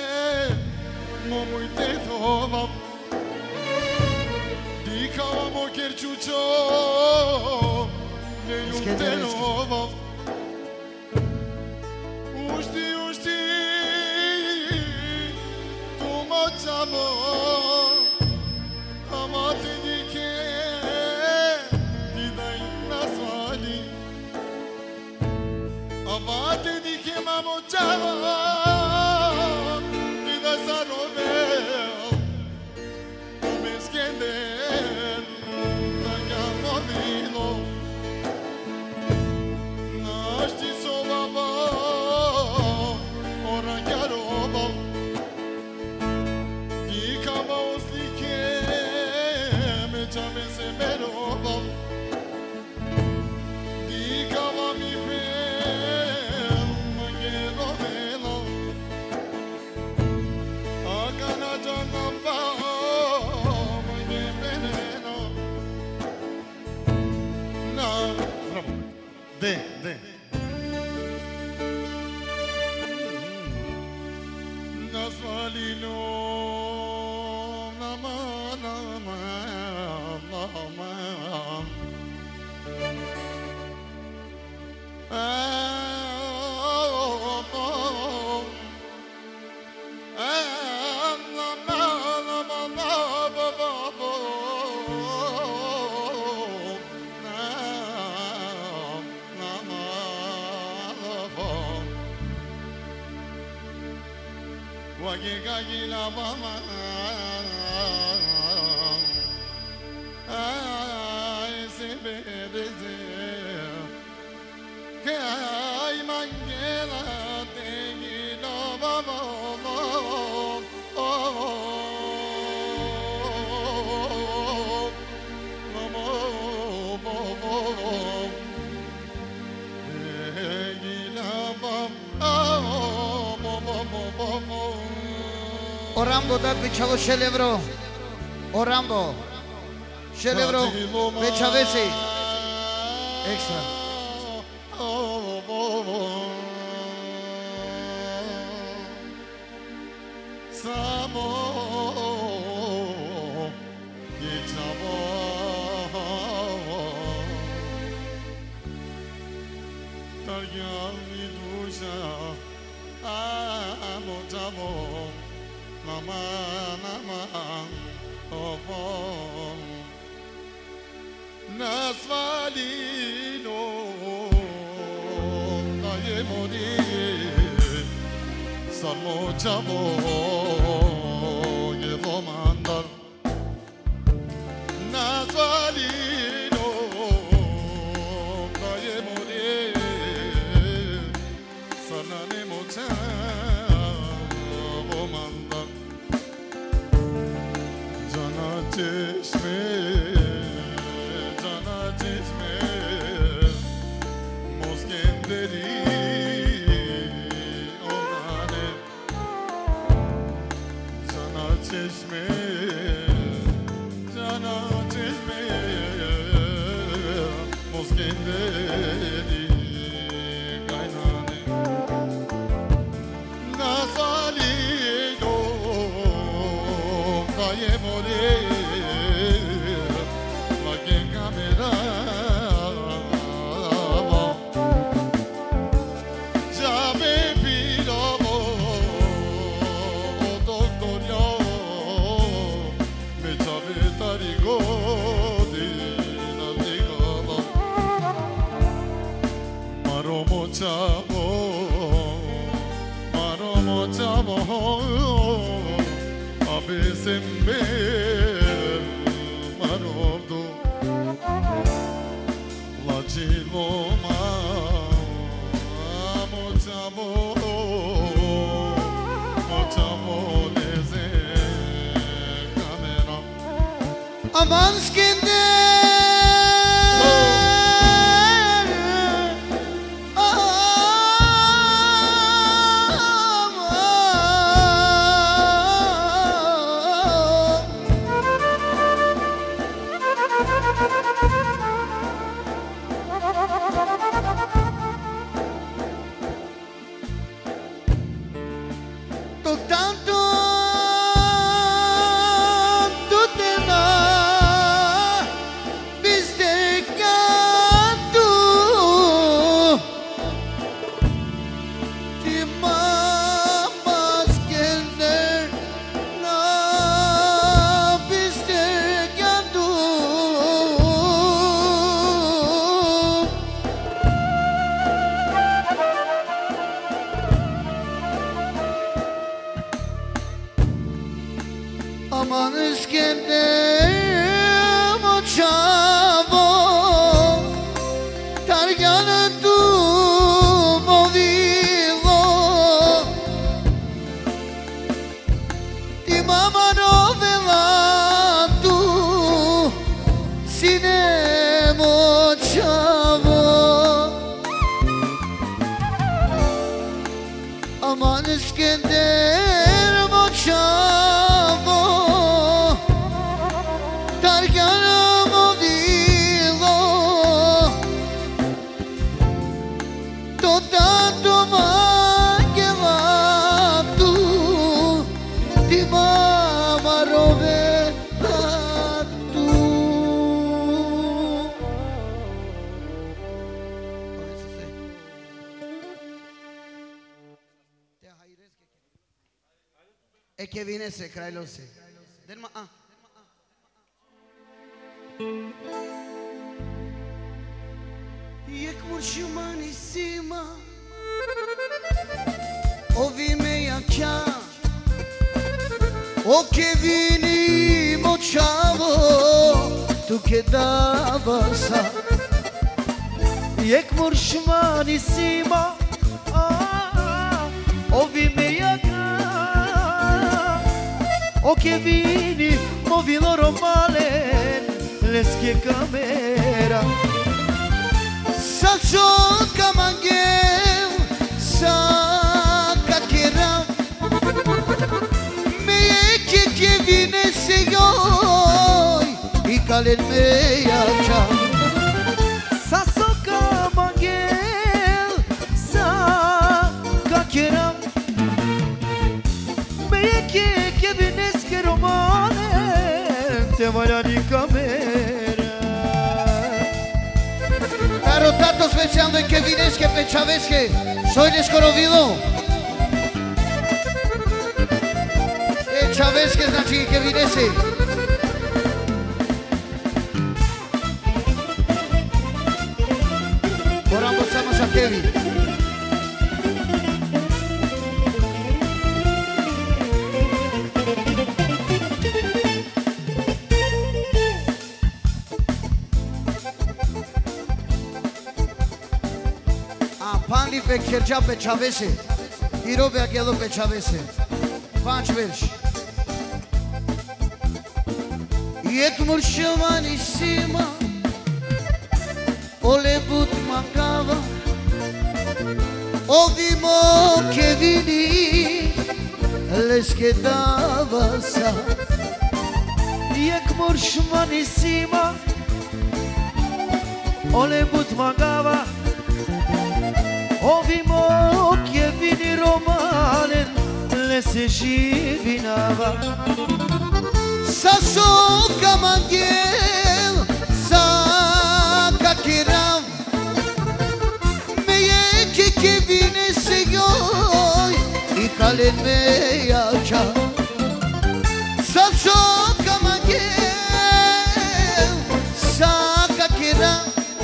Mo uite tovam Dikava mo kerčučo Ne ljubte novam Ušti Tu mačamo Ama te dike Ti da im nasvali Ama te dike mamo čava De. Nasvalino nama Gagila mama se bedeze que ai mangela tegilo baba Orambo da pichavo celebro Orambo celebro pechavesi extra Samo Gitavo Targami dusha Amotamo Nama Nasvali salmo chavo llevo mandar Nazalino calle morir sanane mochavo mandar Jana çeşme Moskenderi onane Jana çeşme Moskenderi kaynane Nazalino kayemore Lake kamera Jame pilovo Doctorio Me jave tarigo Maromo chavo abesembe marodo la chiloma mochavo deze kamera Aman skinde Aman İskender mochavo Targana tu movivo Ti mama novela tu Sine mochavo Aman İskender mochavo E che vine se krailose. Derma Yek murshumani sima Ovi me yakya O che vini mochavo Tu che davasa Yek murshumani sima Ovi me yakya O che vini movi loro male le schie camera Salso camangel sa kakera Me che vine se goi I calen me yacha Sasso camangel sa kakera Me che vine che romane te vaya di camera Caro tato pensando en que vines que pensabes que soy desconocido Sabes que znači que vinese Moramo samo sa Kevin Քերջա Պեչավես է, իրով եկելով Պեչավես է, վանչ վերջ։ Եկ մուրշվան իսիմա, օլեբուտ մանգավա, ովի մոքևինի, լեսկե դավասա, Եկ մուրշվան իսիմա, օլեբուտ մանգավա, ովի մոքևինի ռոմանեն, լեսե ժիվինավա, Սասո կամանգել, սակա կերավ, մեյեք կևին է սեյոյ, իկալեն մեյաչա, Սասո կամանգել, սակա կերավ,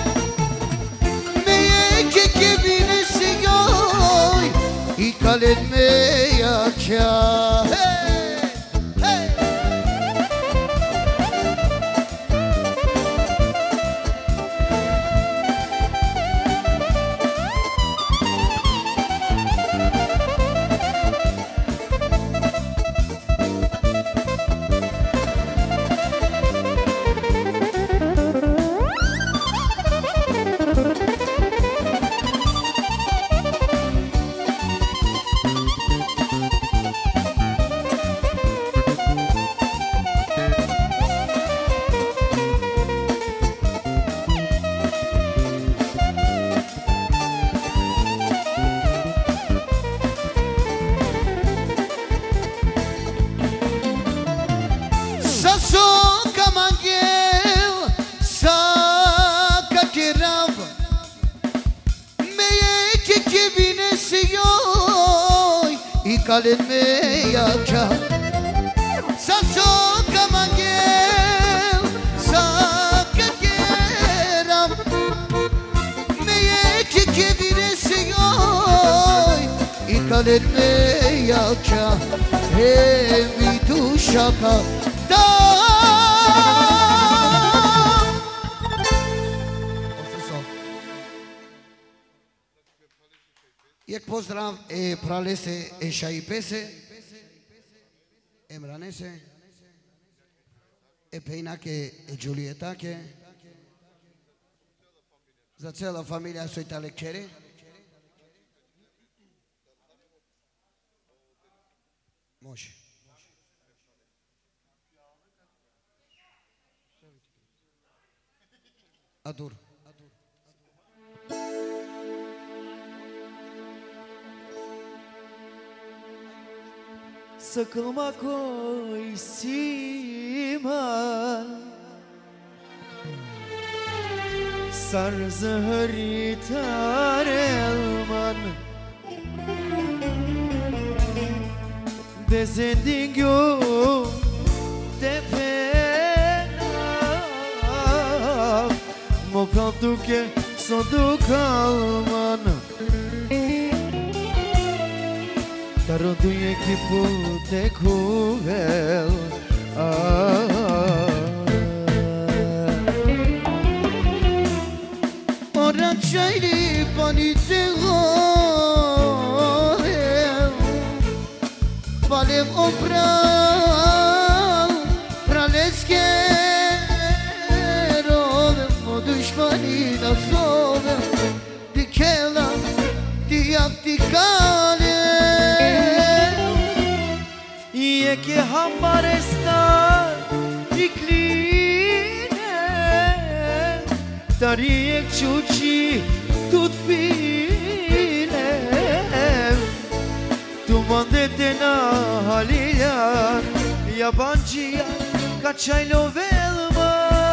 մեյեք կևին է սեյոյ, իկալեն մեյաչա, Իկալեն մեյաչա, սասո կամանգել, սակա կերավ, մեյեք կևին է սեյոյ, իկալեն մեյաչա, հեմի դուշակա, դա Եկ պոզդրավ պրալես է էշայի պես է, էմրանես է, էպեյնակ է ջուլիետակ է, զացել է ֆամիլիա սոյտալեքեր է, մոշ, ադուր, Săcălmacoi siman Sar zăhăritar elman Bezendingo de pena Mă prantuke să duc alman Dar tu echipul te cuvel Ora c'hai panite goel Valem opral Praleskero Mo dushmani na sove Dikela Diaktikale E che hambare star Icline Dar e ciuci Tut bine Tu mandete na halilja Yabancıya Kaçay lovelma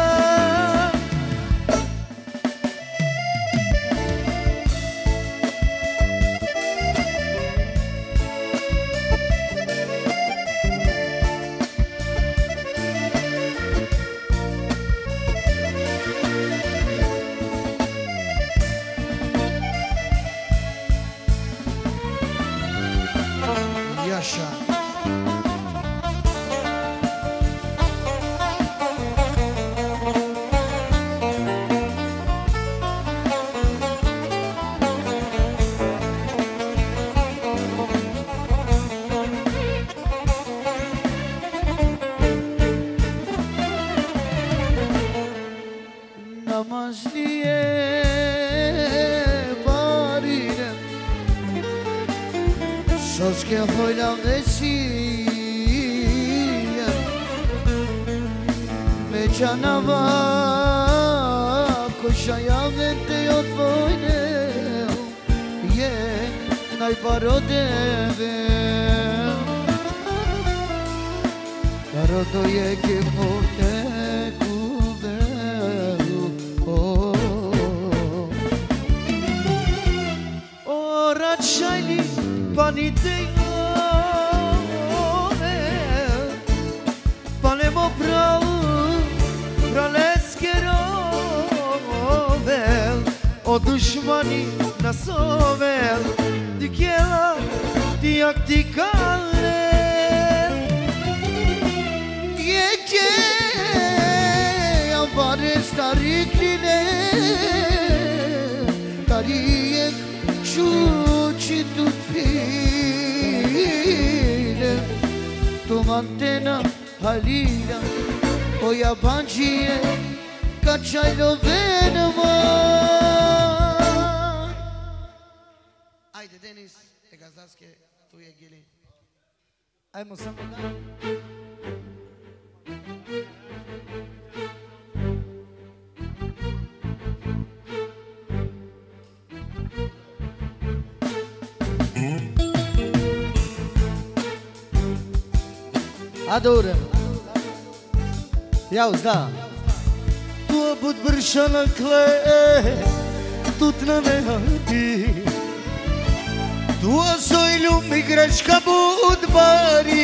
Yaşa Poi la vesia Me canava Koşaya vente od vojne Je najparodeve Narodo je ke pote kuvelu Ora čajli panitejove Panemo praleskerove O dušmani nasovel Dikjela tijak tikale Jeke Avare starikline Tarijek Čuči tutfile Tu mantena halila O yabancıye Kaçaylo benim var Haydi Deniz Egazdaske Tuye gelin Ay Musamma Adoră Iauzi, da Tu abut bărșană cle Tu tnăne hati Tu asoi lumi grečka bud bari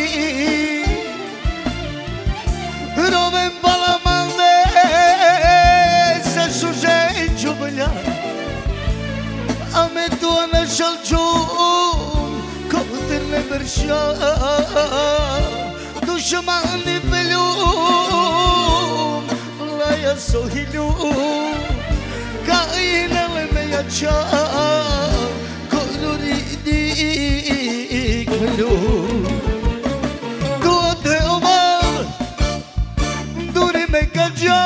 Rovem balamande Se šuže čublja Ame tu ana šalčun Koterne bărșană Dușmani pe lum La ea sohilum Ca inele mea cea Coluri diclum Toate omal Duri me cagea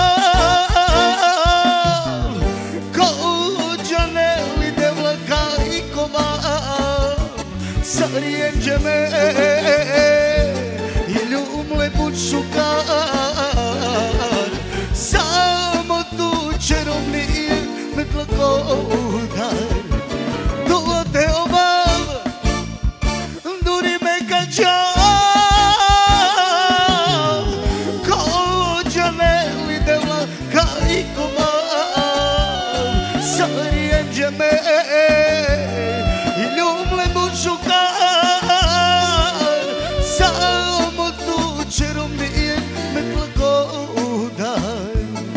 Cogianelli de vlacai coma Sariengeme Le bučukar Samo tu čarovnije me tlakodar Dote oval Duri me kađal Kođaneli devla kaj komal Sarijenđe me I ljumle bučukar Samo tu čarovnije me tlakodar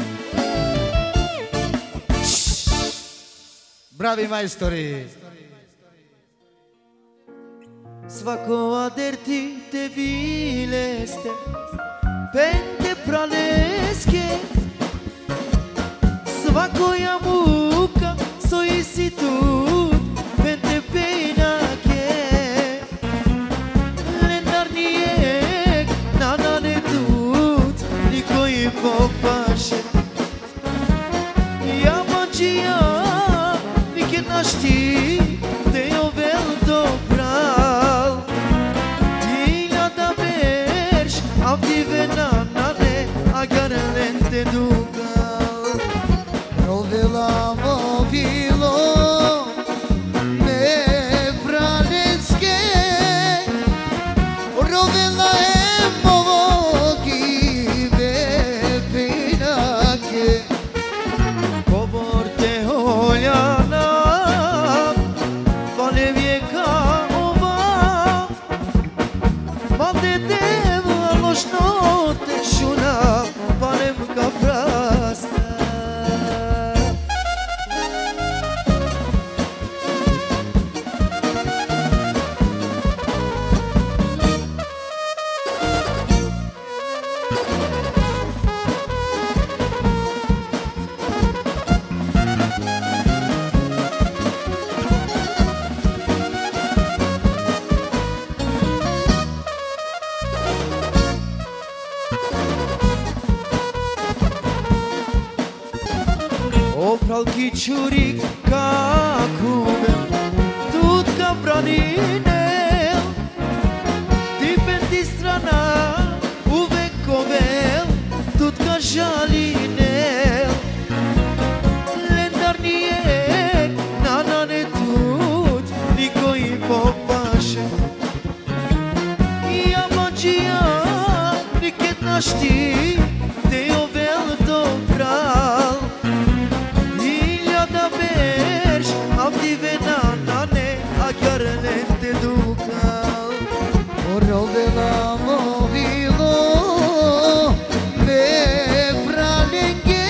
Bravi majstori Svako aderti te vileste Pente praleske Svakoja muka solicitut Pente penake Lenarnijek Nanane tut Niko im popaše Ja mađija Nike našti Te jovel dobral Ilja da berš Avdive nanane Agarlente dugal Rovela movilo Me pralenske Rovela emovogi Me pinake Povorte holjana Vale vijeka ova Valde deva lošno te šuna Valem ka prasta Pralki čurik ka kubel Tut ka branine mašti te o velto pral Iljada berš avdive nanane a chiaramente ducal Rovela movilo me pralenge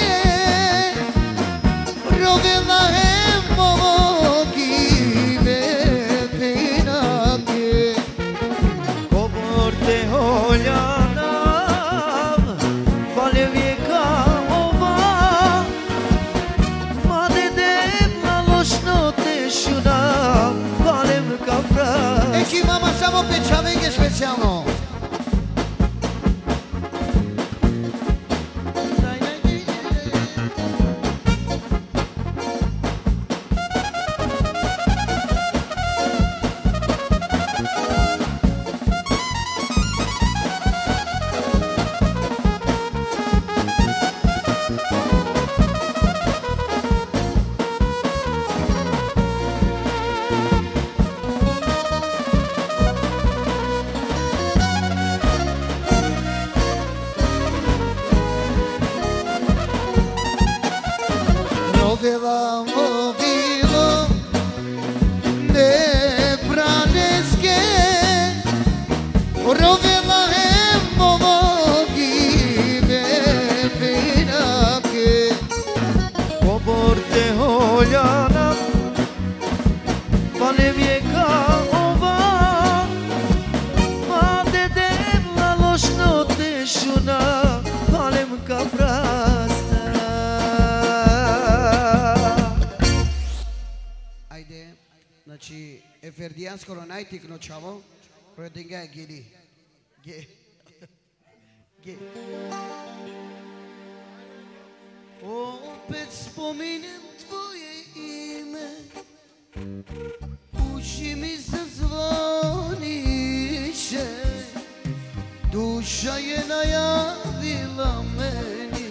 Rovela emogi me pinake Te holjanam, vale vijeka ova Ma dedem la lošno te šunam, valem ka fras Eki mama samo pečavenge specijalno Rovela movilo me praneske Rovela emogi me pinake Kobor te holjanam, vale vijeka ova Ma dedem la lošno te šunam, valem ka fras Ajde, znači Eferdijan skoro najtikno čavo, Rodinga je Gili. Opet spominjem tvoje ime, uši mi zazvoniše, duša je najavila meni,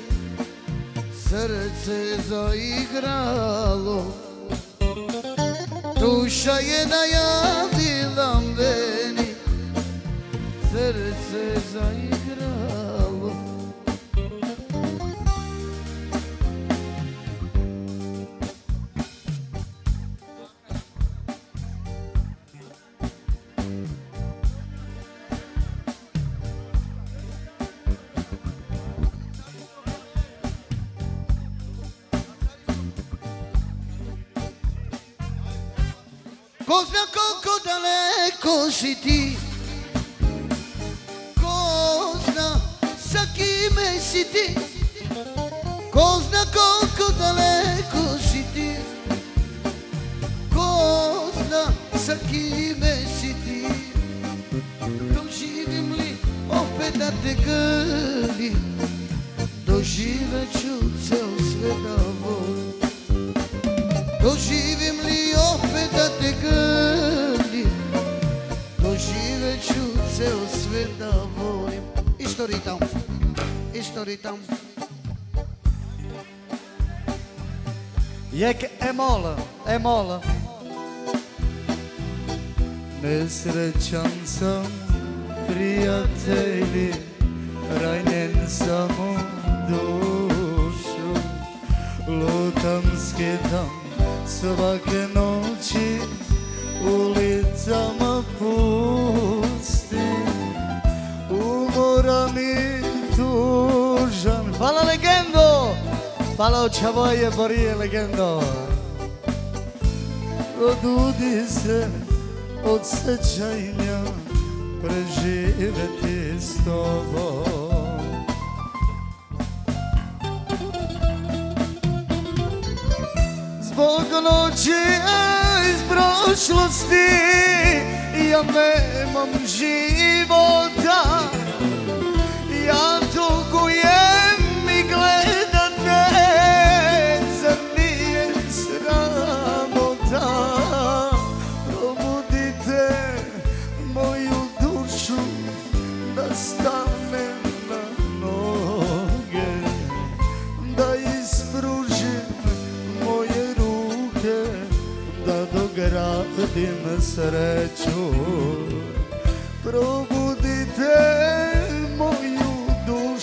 srce zaigralo. Duša je najavila meni, srce zaigralo. Ko zna koliko daleko si ti, ko zna sa kime si ti, ko zna koliko daleko si ti, ko zna sa kime si ti. Doživim li opet da te grlim, doživet ću ceo svet da volim. Doživim li opet da te grlim, doživet ću ceo svet da volim. Isto ritam, isto ritam. Jek emol Nesrećan sam, prijatelji, ranjen sam u dušu. Lutam, skidam svake noći, ulicama pusti, umoran i tužan. Hvala legendo! Hvala Čavoje Borije legendo! Odudi se od sećanja, preživeti s tobom. Zbog noći iz prošlosti ja nemam života, ja tugujem i gledam te, zar nije sramota? Probudite moju dušu da stane na noge, da ispružim moje ruke, da dogradim sreću. Probudite moju dušu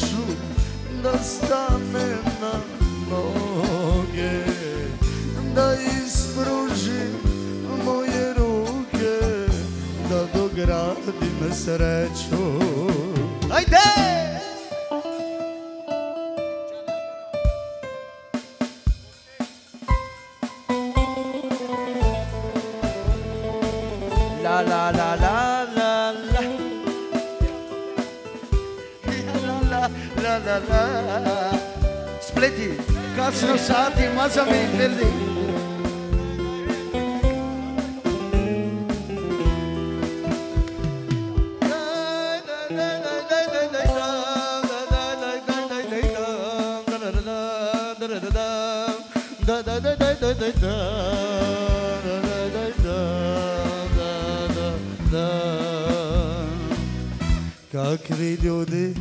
stane na noge, da ispružim moje ruke, da dogradim sreću. Ajde! La la la la la la. La la la. Spleti, Kasno sati, maza mi tvrdi. Kakvi ljudi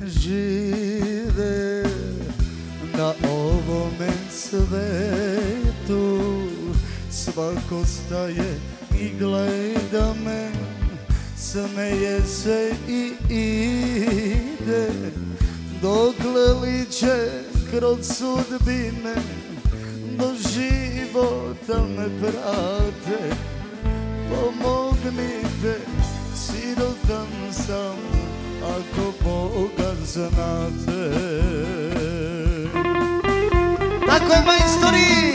žive na ovome svetu, svako staje i gleda me, smeje se i ide, dokle li će kroz sudbine do života me prate. Pomognite, sirotan sam, ako Boga znate. Tako je, majstori!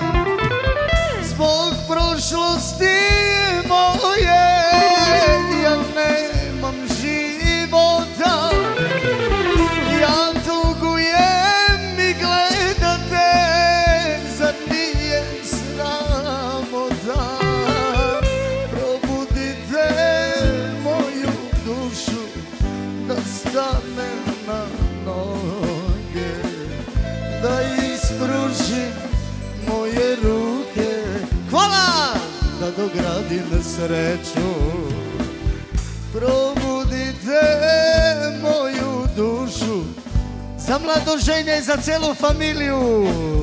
Zbog prošlosti moje ja nemam života, ja tugujem i gledate, zar nije sramota? Probudite moju dušu, da stane na noge, da ispružim moje ruke. Hvala! Da dogradim sreću. Probudite moju dušu, za mladoženje i za celu familiju.